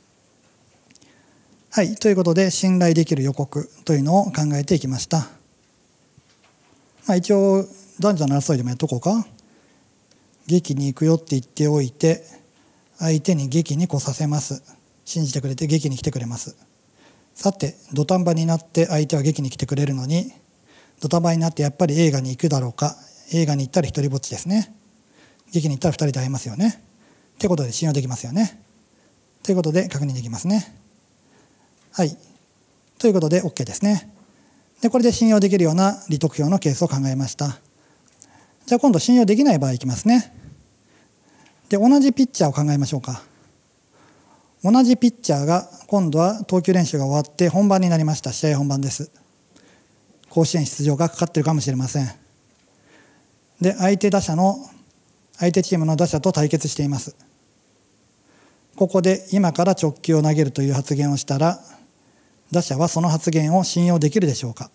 A: はい、ということで信頼できる予告というのを考えていきました。一応男女の争いでもやっとこうか。劇に行くよって言っておいて相手に劇に来させます。信じてくれて劇に来てくれます。さて土壇場になって相手は劇に来てくれるのに土壇場になってやっぱり映画に行くだろうか。映画に行ったら一人ぼっちですね。劇に行ったら二人で会えますよね。ということで信用できますよね。ということで確認できますね。はい。ということで OK ですね。でこれで信用できるような利得票のケースを考えました。じゃあ今度信用できない場合いきますね。で同じピッチャーを考えましょうか。同じピッチャーが今度は投球練習が終わって本番になりました。試合本番です。甲子園出場がかかっているかもしれません。で相手チームの打者と対決しています。ここで今から直球を投げるという発言をしたら打者はその発言を信用できるでしょうか。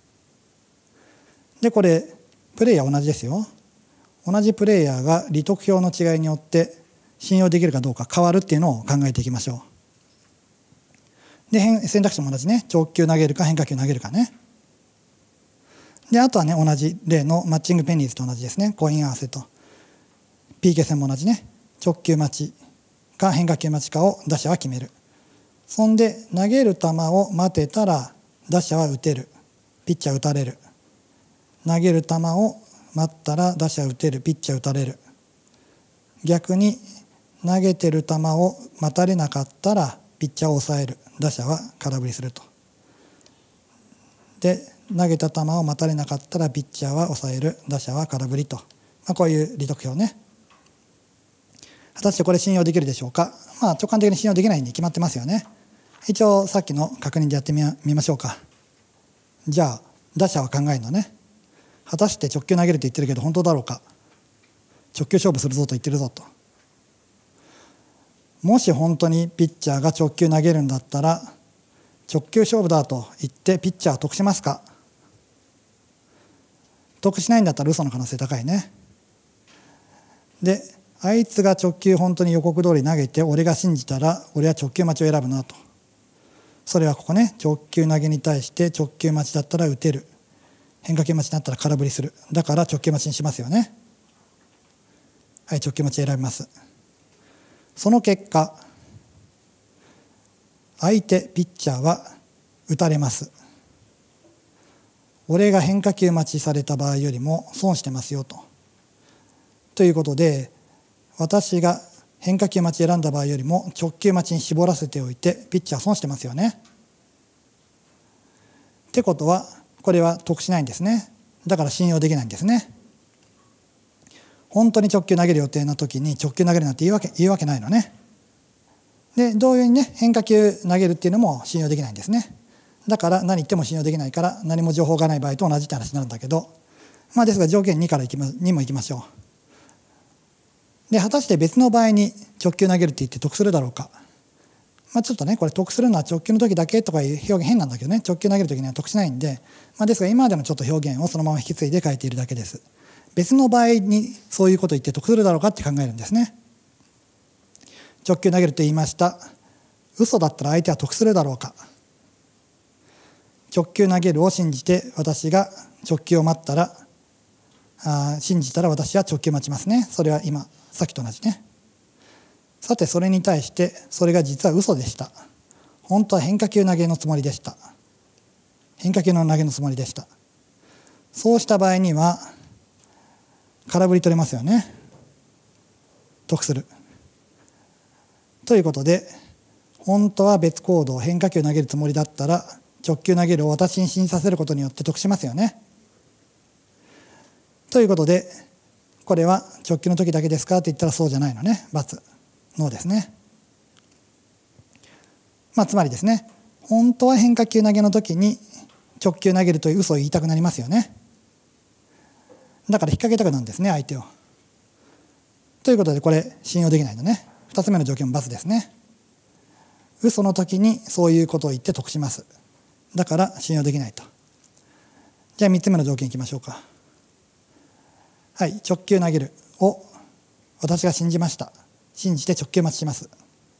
A: でこれプレイヤー同じですよ。同じプレイヤーが利得票の違いによって信用できるかどうか変わるっていうのを考えていきましょう。で選択肢も同じね。直球投げるか変化球投げるかね。であとはね同じ例のマッチングペニーズと同じですね。コイン合わせと PK 戦も同じね。直球待ちか変化球待ちかを打者は決める。そんで投げる球を待てたら打者は打てる。ピッチャー打たれる。投げる球を待ったら打者打てる。ピッチャー打たれる。逆に投げてる球を待たれなかったらピッチャーを抑える。打者は空振りすると。で投げた球を待たれなかったらピッチャーは抑える、打者は空振りと、こういう利得表ね。果たしてこれ信用できるでしょうか。直感的に信用できないに決まってますよね。一応さっきの確認でやってみましょうか。じゃあ打者は考えるのね。果たして直球投げると言ってるけど本当だろうか。直球勝負するぞと言ってるぞと。もし本当にピッチャーが直球投げるんだったら直球勝負だと言ってピッチャーは得しますか。得しないんだったら嘘の可能性高いね。であいつが直球本当に予告通り投げて俺が信じたら俺は直球待ちを選ぶなと。それはここね、直球投げに対して直球待ちだったら打てる、変化球待ちだったら空振りする、だから直球待ちにしますよね。はい、直球待ち選びます。その結果相手ピッチャーは打たれます。俺が変化球待ちされた場合よりも損してますよということで、私が変化球待ち選んだ場合よりも直球待ちに絞らせておいてピッチャー損してますよね。ってことはこれは得しないんですね。だから信用できないんですね。本当に直球投げる予定の時に直球投げるなんて言うわけないのね。で同様にね、変化球投げるっていうのも信用できないんですね。だから何言っても信用できないから何も情報がない場合と同じって話になるんだけど、ですが条件2から2もいきましょう。で果たして別の場合に直球投げるって言って得するだろうか。ちょっとねこれ得するのは直球の時だけとかいう表現変なんだけどね、直球投げる時には得しないんで、ですが今までのちょっと表現をそのまま引き継いで書いているだけです。別の場合にそういうことを言って得するだろうかって考えるんですね。直球投げると言いました。嘘だったら相手は得するだろうか。直球投げるを信じて私が直球を待ったら信じたら私は直球待ちますね。それは今さっきと同じね。さてそれに対してそれが実は嘘でした。本当は変化球投げのつもりでした。変化球の投げのつもりでした。そうした場合には空振り取れますよね。得する。ということで本当は別行動、変化球投げるつもりだったら直球投げるを私に信じさせることによって得しますよね。ということでこれは直球の時だけですかって言ったらそうじゃないのね。×ノーですね。つまりですね、本当は変化球投げの時に直球投げるという嘘を言いたくなりますよね。だから引っ掛けたくなるんですね、相手を。ということでこれ信用できないのね。2つ目の条件も×ですね。嘘の時にそういうことを言って得します。だから信用できないと。じゃあ3つ目の条件いきましょうか。はい、直球投げるを私が信じました。信じて直球待ちします。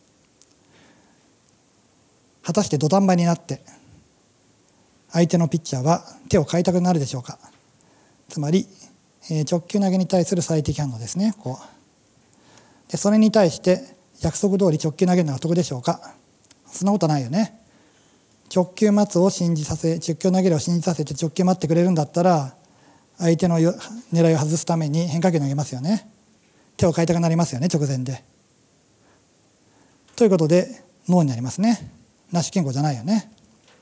A: 果たして土壇場になって相手のピッチャーは手を変えたくなるでしょうか。つまり直球投げに対する最適反応ですね。でそれに対して約束通り直球投げるのが得でしょうか。そんなことないよね。直球待つを信じさせ、直球投げるを信じさせて直球待ってくれるんだったら相手の狙いを外すために変化球投げますよね。手を変えたくなりますよね、直前で。ということでノーになりますね。なし健吾じゃないよね。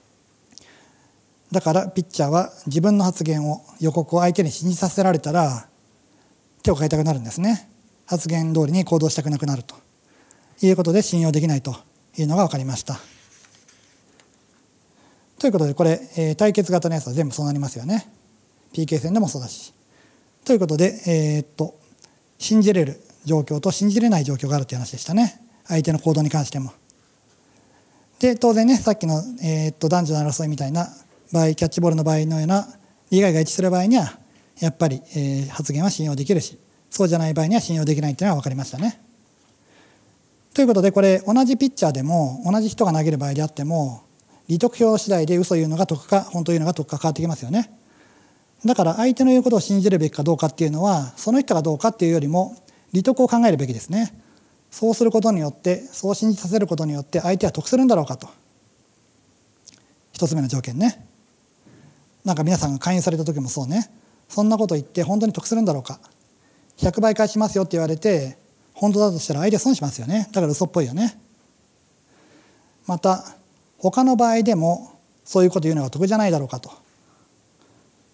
A: だからピッチャーは自分の発言を、予告を相手に信じさせられたら手を変えたくなるんですね。発言通りに行動したくなくなるということで信用できないというのが分かりました。ということでこれ、対決型のやつは全部そうなりますよね。PK 戦でもそうだし。ということで、信じれる状況と信じれない状況があるという話でしたね。相手の行動に関しても。で当然ね、さっきの、男女の争いみたいな場合、キャッチボールの場合のような利害が一致する場合にはやっぱり、発言は信用できるし、そうじゃない場合には信用できないというのは分かりましたね。ということでこれ同じピッチャーでも同じ人が投げる場合であっても利得表次第で嘘を言うのが得か本当を言うのが得か変わってきますよね。だから相手の言うことを信じるべきかどうかっていうのはその人がどうかっていうよりも利得を考えるべきですね。そうすることによって、そう信じさせることによって相手は得するんだろうかと。一つ目の条件ね。なんか皆さんが勧誘された時もそうね、そんなこと言って本当に得するんだろうか。100倍返しますよって言われて本当だとしたら相手損しますよね。だから嘘っぽいよね。また他の場合でもそういうこと言うのが得じゃないだろうかと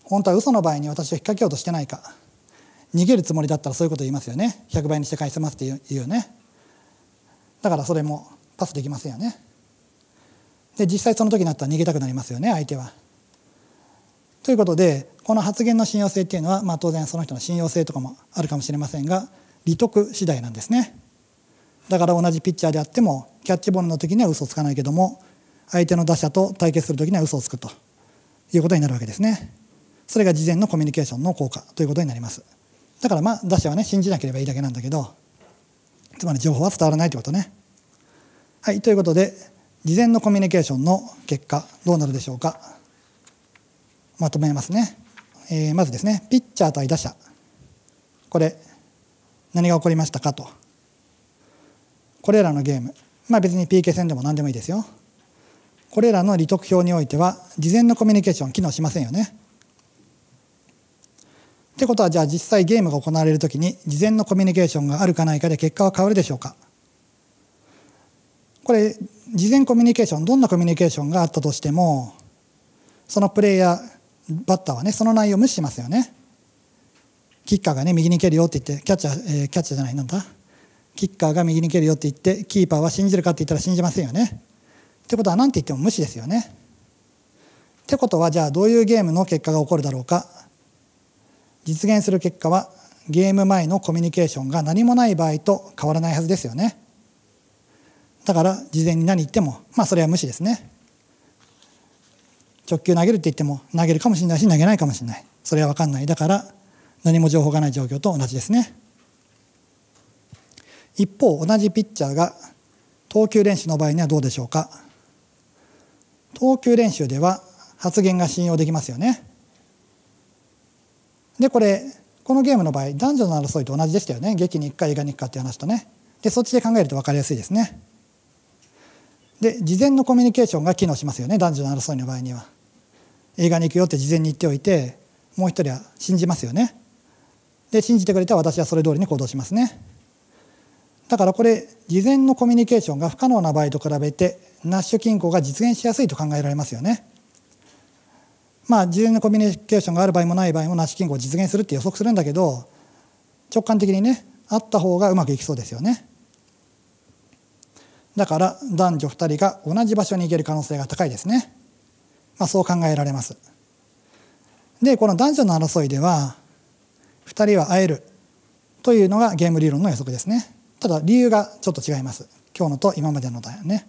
A: 本当は嘘の場合に私を引っ掛けようとしてないか、逃げるつもりだったらそういうこと言いますよね。100倍にして返せますって言うよね。だからそれもパスできませんよね。で実際その時になったら逃げたくなりますよね、相手は。ということでこの発言の信用性っていうのは、当然その人の信用性とかもあるかもしれませんが、利得次第なんですね。だから同じピッチャーであってもキャッチボールの時には嘘をつかないけども、相手の打者と対決する時には嘘をつくということになるわけですね。それが事前のコミュニケーションの効果ということになります。だから打者はね信じなければいいだけなんだけど、つまり情報は伝わらないということね。はい、ということで事前のコミュニケーションの結果どうなるでしょうか。まとめますね。まずですね、ピッチャー対打者、これ何が起こりましたかと。これらのゲーム、別に PK 戦でも何でもいいですよ。これらの利得表においては事前のコミュニケーション機能しませんよね。ってことはじゃあ実際ゲームが行われるときに事前のコミュニケーションがあるかないかで結果は変わるでしょうか。これ事前コミュニケーション、どんなコミュニケーションがあったとしてもそのプレイヤーバッターはねその内容を無視しますよね。キッカーがね右に蹴るよって言ってキャッチャーじゃないなんだキッカーが右に蹴るよって言ってキーパーは信じるかって言ったら信じませんよね。ってことは何て言っても無視ですよね。ってことはじゃあどういうゲームの結果が起こるだろうか。実現する結果はゲーム前のコミュニケーションが何もない場合と変わらないはずですよね。だから事前に何言ってもそれは無視ですね。直球投げるって言っても投げるかもしれないし投げないかもしれない、それは分かんない。だから何も情報がない状況と同じですね。一方同じピッチャーが投球練習の場合にはどうでしょうか。投球練習では発言が信用できますよね。でこのゲームの場合男女の争いと同じでしたよね。劇に行くか映画に行くかっていう話とね。でそっちで考えると分かりやすいですね。で事前のコミュニケーションが機能しますよね。男女の争いの場合には映画に行くよって事前に言っておいてもう一人は信じますよね。で信じてくれたら私はそれ通りに行動しますね。だからこれ事前のコミュニケーションが不可能な場合と比べてナッシュ均衡が実現しやすいと考えられますよね。事前のコミュニケーションがある場合もない場合もナッシュ均衡を実現するって予測するんだけど、直感的にねあった方がうまくいきそうですよね。だから男女2人が同じ場所に行ける可能性が高いですね。そう考えられます。でこの男女の争いでは2人は会えるというのがゲーム理論の予測ですね。ただ理由がちょっと違います。今日のと今までのだよね。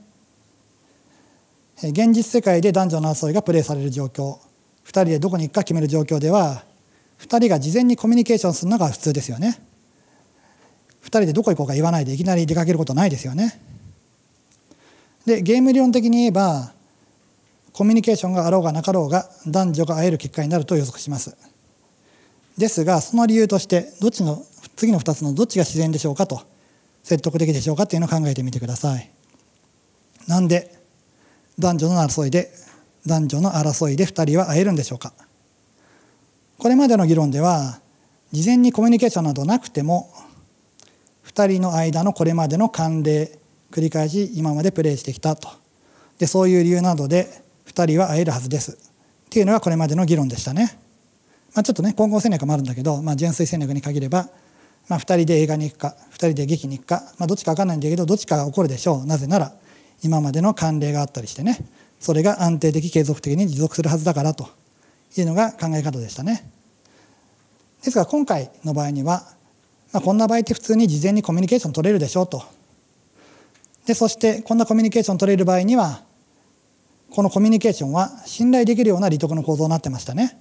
A: 現実世界で男女の争いがプレイされる状況、2人でどこに行くか決める状況では2人が事前にコミュニケーションするのが普通ですよね。2人でどこ行こうか言わないでいきなり出かけることないですよね。でゲーム理論的に言えばコミュニケーションがあろうがなかろうが男女が会える結果になると予測します。ですがその理由として次の2つのどっちが自然でしょうかと、説得的でしょうかっていうのを考えてみてください。なんで男女の争いで2人は会えるんでしょうか。これまでの議論では事前にコミュニケーションなどなくても2人の間のこれまでの慣例繰り返し今までプレイしてきたと。でそういう理由などで2人は会えるはずですっていうのがこれまでの議論でしたね。ちょっとね混合戦略もあるんだけど、純粋戦略に限れば、2人で映画に行くか2人で劇に行くか、どっちか分かんないんだけどどっちかが起こるでしょう。なぜなら今までの慣例があったりしてね、それが安定的継続的に持続するはずだからというのが考え方でしたね。ですが今回の場合には、こんな場合って普通に事前にコミュニケーション取れるでしょうと。でそしてこんなコミュニケーション取れる場合にはこのコミュニケーションは信頼できるような利得の構造になってましたね。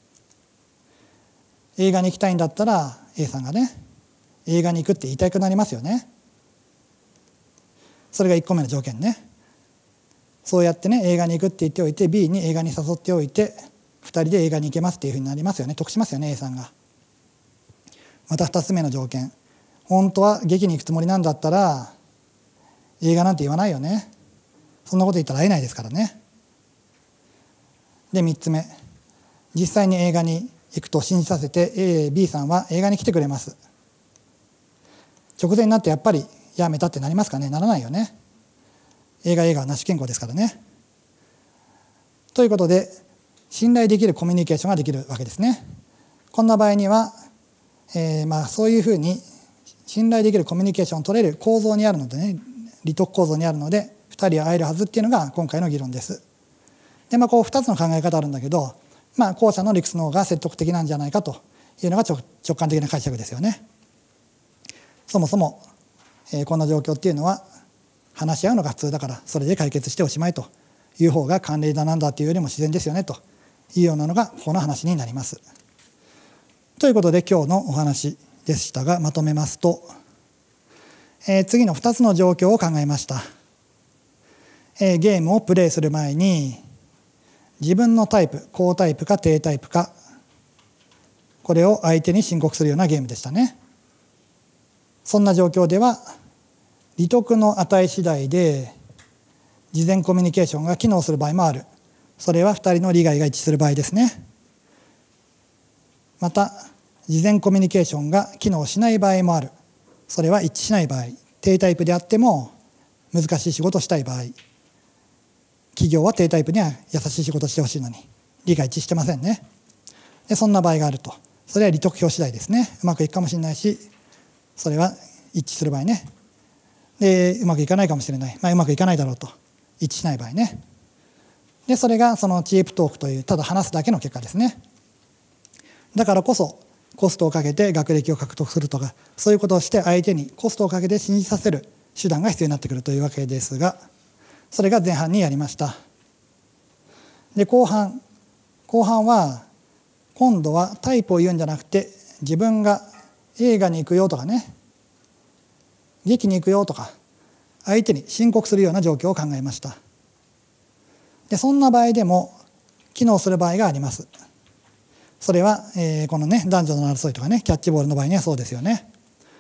A: 映画に行きたいんだったら A さんがね映画に行くって言いたくなりますよね。それが1個目の条件ね。そうやってね映画に行くって言っておいて B に映画に誘っておいて2人で映画に行けますっていうふうになりますよね。得しますよね A さんが。また2つ目の条件、本当は劇に行くつもりなんだったら映画なんて言わないよね。そんなこと言ったら会えないですからね。で3つ目、実際に映画に行くと信じさせて A、B さんは映画に来てくれます。直前になってやっぱりやめたってなりますかね。ならないよね。映画はナッシュ均衡ですからね。ということで信頼できるコミュニケーションができるわけですね。こんな場合には、そういうふうに信頼できるコミュニケーションを取れる構造にあるのでね、利得構造にあるので2人は会えるはずっていうのが今回の議論です。でこう2つの考え方あるんだけど、後者の理屈の方が説得的なんじゃないかというのが直感的な解釈ですよね。そもそも、こんな状況っていうのは話し合うのが普通だからそれで解決しておしまいという方が慣例だなんだっていうよりも自然ですよねというようなのがこの話になります。ということで今日のお話でしたが、まとめますと、次の2つの状況を考えました。ゲームをプレイする前に自分のタイプ、高タイプか低タイプか、これを相手に申告するようなゲームでしたね。そんな状況では利得の値次第で事前コミュニケーションが機能する場合もある。それは2人の利害が一致する場合ですね。また事前コミュニケーションが機能しない場合もある。それは一致しない場合、低タイプであっても難しい仕事をしたい場合、企業は低タイプには優しい仕事をしてほしいのに利が一致してませんね。でそんな場合があると、それは利得表次第ですね。うまくいくかもしれないし、それは一致する場合ね。でうまくいかないかもしれない、うまくいかないだろうと一致しない場合ね。でそれがそのチープトークというただ話すだけの結果ですね。だからこそコストをかけて学歴を獲得するとか、そういうことをして相手にコストをかけて信じさせる手段が必要になってくるというわけですが、それが前半にやりました。で後半は今度はタイプを言うんじゃなくて、自分が映画に行くよとかね、劇に行くよとか相手に申告するような状況を考えました。でそんな場合でも機能する場合があります。それは、このね男女の争いとかね、キャッチボールの場合にはそうですよね。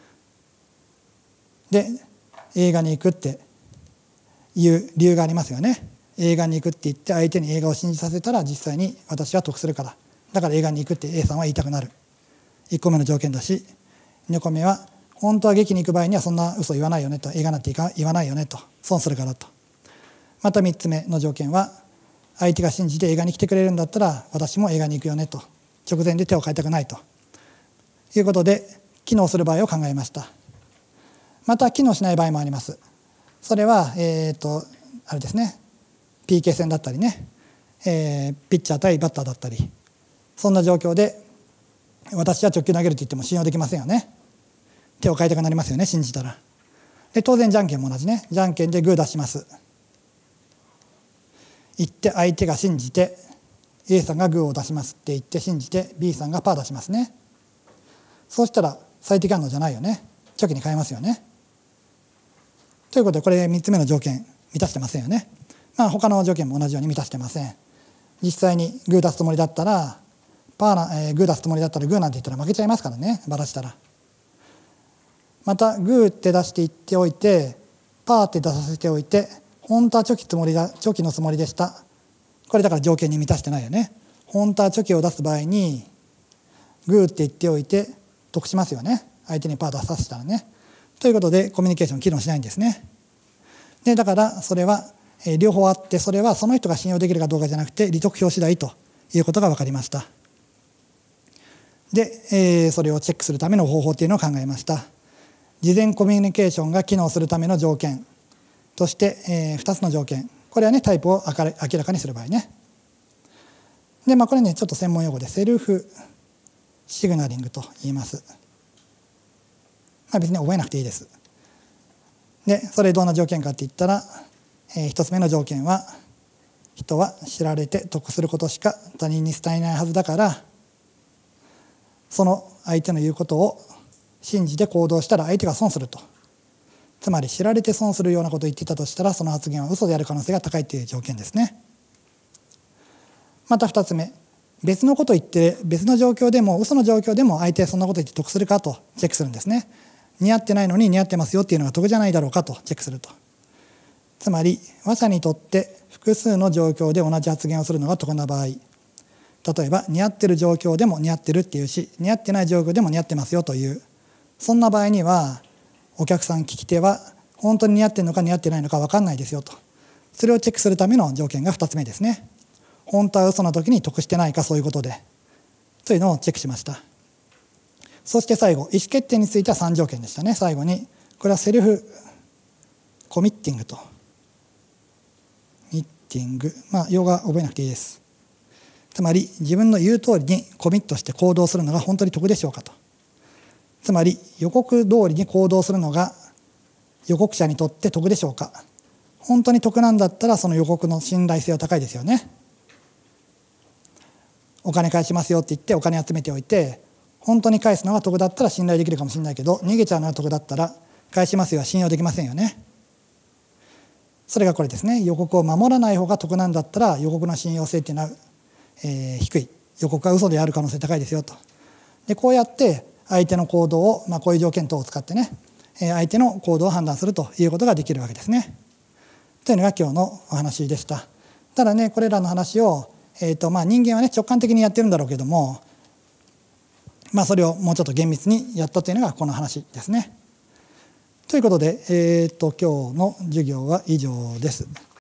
A: で映画に行くっていう理由がありますよね。映画に行くって言って相手に映画を信じさせたら実際に私は得するから、だから映画に行くって A さんは言いたくなる。1個目の条件だし、2個目は本当は劇に行く場合にはそんな嘘言わないよねと、映画なんて言わないよねと、損するからと。また3つ目の条件は相手が信じて映画に来てくれるんだったら私も映画に行くよねと、直前で手を変えたくないということで機能する場合を考えました。また機能しない場合もあります。それはあれですね、 PK 戦だったりね、ピッチャー対バッターだったり、そんな状況で私は直球投げると言っても信用できませんよね。手を変えたくなりますよね、信じたら。で当然じゃんけんも同じね、じゃんけんでグー出します。言って相手が信じて A さんがグーを出しますって言って信じて B さんがパー出しますね。そうしたら最適反応じゃないよね、チョキに変えますよね。ということでこれ3つ目の条件満たしてませんよね。他の条件も同じように満たしてません。実際にグー出すつもりだったらグー出すつもりだったらグーなんて言ったら負けちゃいますからね、バラしたら。またグーって出していっておいてパーって出させておいて本当はチョキのつもりでした、これだから条件に満たしてないよね。本当はチョキを出す場合にグーって言っておいて得しますよね、相手にパー出させたらね。ということでコミュニケーション機能しないんですね。でだからそれは両方あって、それはその人が信用できるかどうかじゃなくて利得表次第ということが分かりました。で、それをチェックするための方法というのを考えました。事前コミュニケーションが機能するための条件として、2つの条件、これはねタイプを明らかにする場合ね。でこれねちょっと専門用語でセルフシグナリングと言います。別に覚えなくていいです。でそれどんな条件かって言ったら、1つ目の条件は人は知られて得することしか他人に伝えないはずだから、その相手の言うことを信じて行動したら相手が損すると。つまり知られて損するようなことを言っていたとしたらその発言は嘘である可能性が高いという条件ですね。また2つ目、別のことを言って別の状況でも嘘の状況でも相手はそんなこと言って得するかとチェックするんですね。似合ってないのに似合ってますよっていうのが得じゃないだろうかとチェックすると。つまり話者にとって複数の状況で同じ発言をするのが得な場合、例えば似合ってる状況でも似合ってるっていうし、似合ってない状況でも似合ってますよという、そんな場合にはお客さん聞き手は本当に似合ってるのか似合ってないのか分かんないですよと、それをチェックするための条件が2つ目ですね。 本当は嘘の時に得してないか、そういうことでというのをチェックしました。そして最後、意思決定については3条件でしたね。最後にこれはセルフコミッティングとミッティング、用語は覚えなくていいです。つまり自分の言う通りにコミットして行動するのが本当に得でしょうかと。つまり予告通りに行動するのが予告者にとって得でしょうか。本当に得なんだったらその予告の信頼性は高いですよね。お金返しますよって言ってお金集めておいて、本当に返すのが得だったら信頼できるかもしれないけど、逃げちゃうのが得だったら返しますよは信用できませんよね。それがこれですね。予告を守らない方が得なんだったら予告の信用性っていうのは、低い。予告が嘘である可能性高いですよと。でこうやって相手の行動を、こういう条件等を使ってね、相手の行動を判断するということができるわけですね。というのが今日のお話でした。ただね、これらの話を、人間はね直感的にやってるんだろうけども、それをもうちょっと厳密にやったというのがこの話ですね。ということで、今日の授業は以上です。